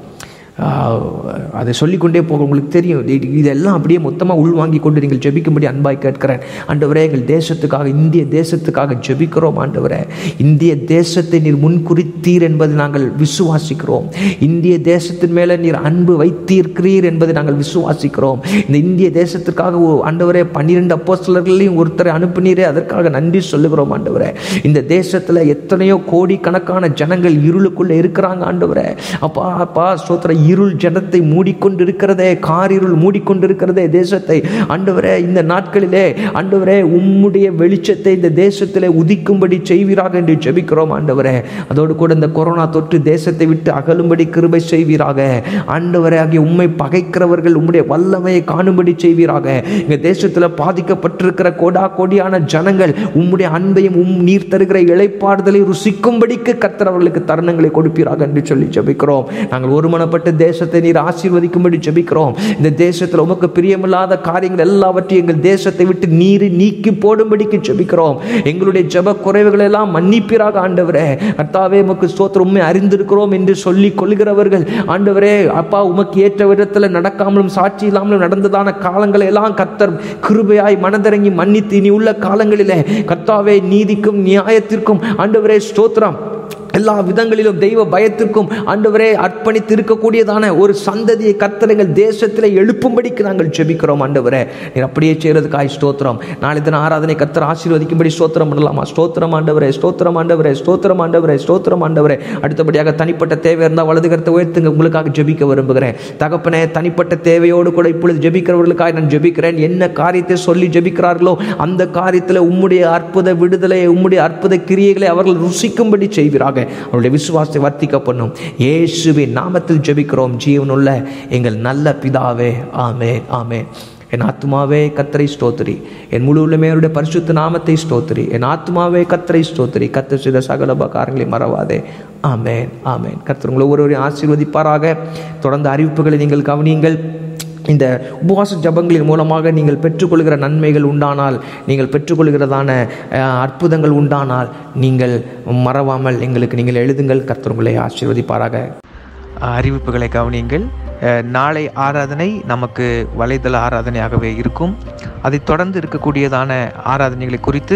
அதை சொல்லிக்கொண்டே போக உங்களுக்கு தெரியும். இதெல்லாம் அப்படியே மொத்தமாக உள்வாங்கி கொண்டு நீங்கள் ஜெபிக்கும்படி அன்பாய் கேட்கிறேன். ஆண்டவரே, எங்கள் தேசத்துக்காக, இந்திய தேசத்துக்காக ஜெபிக்கிறோம் ஆண்டவரே. இந்திய தேசத்தை நீர் முன்குறித்தீர் என்பதை நாங்கள் விசுவாசிக்கிறோம். இந்திய தேசத்தின் மேலே நீர் அன்பு வைத்தீர்க்கிறீர் என்பதை நாங்கள் விசுவாசிக்கிறோம். இந்த இந்திய தேசத்துக்காக ஆண்டவரே 12 அப்போஸ்தலர்களையும் ஒருத்தரை அனுப்பினீரே, அதற்காக நன்றி சொல்லுகிறோம் ஆண்டவரே. இந்த தேசத்தில் எத்தனையோ கோடிக்கணக்கான ஜனங்கள் இருளுக்குள்ளே இருக்கிறாங்க ஆண்டவரே. அப்பா ஸ்தோத்திரம். இருள் ஜனத்தை மூடிக்கொண்டிருக்கிறதே, காரிருள் மூடிக்கொண்டிருக்கிறதே தேசத்தை. ஆண்டவரே, இந்த நாட்களிலே ஆண்டவரே உம்முடைய வெளிச்சத்தை இந்த தேசத்திலே உதிக்கும்படி செய்வீராக என்று ஜெபிக்கிறோம் ஆண்டவரே. அதோடு கூட இந்த கொரோனா தொற்று தேசத்தை விட்டு அகலும்படி கிருபை செய்வீராக ஆண்டவரே. ஆகிய உம்மை பகைக்கிறவர்கள் உம்முடைய வல்லமையை காணும்படி செய்வீராக. எங்க தேசத்தில் பாதிக்கப்பட்டிருக்கிற கோடியான ஜனங்கள் உம்முடைய அன்பையும் நீர் தருகிற இளைப்பாறுதலை ருசிக்கும்படிக்கு கர்த்தர் அவர்களுக்கு தருணங்களை கொடுப்பீராக என்று சொல்லி ஜெபிக்கிறோம். நாங்கள் ஒருமனப்பட்டு தேசத்தை நீர் ஆசீர்வதிக்கும்படி ஜெபிக்கிறோம். இந்த தேசத்தில் உமக்கு பிரியமில்லாத காரியங்கள் எல்லாவற்றையும் எங்கள் தேசத்தை விட்டு நீர் நீக்கி போடும்படிக்கு ஜெபிக்கிறோம். எங்களுடைய ஜெப குறைவுகள் எல்லாம் மன்னிப்பீராக ஆண்டவரே. கர்த்தாவே, உமக்கு ஸ்தோத்திரம். உம்மை அறிந்திருக்கிறோம் என்று சொல்லி கொள்கிறவர்கள் ஆண்டவரே, அப்பா, உமக்கு ஏற்ற விதத்தில் நடக்காமலும் சாட்சி இல்லாமலும் நடந்ததான காலங்களை எல்லாம் கர்த்தர் கிருபையாய் மனதிறங்கி மன்னித்து இனி உள்ள காலங்களிலே கர்த்தாவே நீதிக்கும் நியாயத்திற்கும் ஆண்டவரே ஸ்தோத்திரம், எல்லா விதங்களிலும் தெய்வ பயத்திற்கும் ஆண்டவரே அர்ப்பணித்து இருக்கக்கூடியதான ஒரு சந்ததியை கர்த்தர் தேசத்தில் எழுப்பும்படிக்கு நாங்கள் ஜெபிக்கிறோம் ஆண்டவரே. நீர் அப்படியே செய்கிறதுக்காய் ஸ்தோத்திரம். நாளை தின ஆராதனை கர்த்தர் ஆசீர்வதிக்கும்படி ஸ்தோத்திரம் பண்ணலாமா? ஸ்தோத்திரம் ஆண்டவரே, ஸ்தோத்திரம் ஆண்டவரே, ஸ்தோத்திரம் ஆண்டவரே, ஸ்தோத்திரம் ஆண்டவரே. அடுத்தபடியாக தனிப்பட்ட தேவை இருந்தால் வலது கரத்தை உயர்த்துங்க. உங்களுக்காக ஜெபிக்க விரும்புகிறேன். தகப்பனே, தனிப்பட்ட தேவையோடு கூட இப்பொழுது ஜெபிக்கிறவர்களுக்காக நான் ஜெபிக்கிறேன். என்ன காரியத்தை சொல்லி ஜெபிக்கிறார்களோ அந்த காரியத்தில் உம்முடைய அற்புத விடுதலை, உம்முடைய அற்புத கிரியைகளை அவர்கள் ருசிக்கும்படி செய்வீராக. அவருடைய விசுவாசத்தை வர்த்திக்க பண்ணும். இயேசுவின் நாமத்தில் ஜெபிக்கிறோம் ஜீவனுள்ள எங்கள் நல்ல பிதாவே. ஆமென், ஆமென். என் ஆத்துமாவே கர்த்தரை ஸ்தோத்திரி, என் முழு உள்ளமே அவருடைய பரிசுத்த நாமத்தை ஸ்தோத்திரி. என் ஆத்துமாவே கர்த்தரை ஸ்தோத்திரி, கர்த்தர் செய்த சகல உபகாரங்களை மறவாதே. ஆமென், ஆமென். கர்த்தர் உங்களை ஒருவரையும் ஆசீர்வதிப்பாராக. தொடர்ந்து அறிவிப்புகளை நீங்கள் கவனியுங்கள். இந்த உபவாச ஜபங்களின் மூலமாக நீங்கள் பெற்றுக்கொள்கிற நன்மைகள் உண்டானால், நீங்கள் பெற்றுக்கொள்கிறதான அற்புதங்கள் உண்டானால் நீங்கள் மறவாமல் எங்களுக்கு நீங்கள் எழுதுங்கள். கர்த்தர் உங்களை ஆசீர்வதிப்பாராக. அறிவிப்புகளை கவனியுங்கள். நாளை ஆராதனை நமக்கு வலைதள ஆராதனையாகவே இருக்கும். அதை தொடர்ந்து இருக்கக்கூடியதான ஆராதனைகளை குறித்து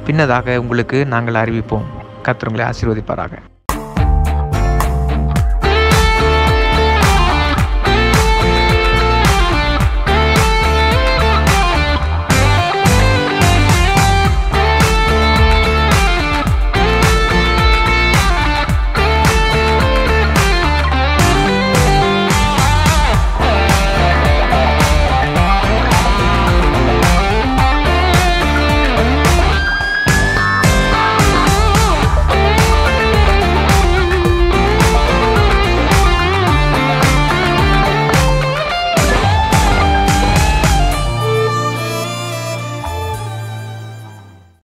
பின்னதாக உங்களுக்கு நாங்கள் அறிவிப்போம். கர்த்தர் உங்களை ஆசீர்வதிப்பாராக.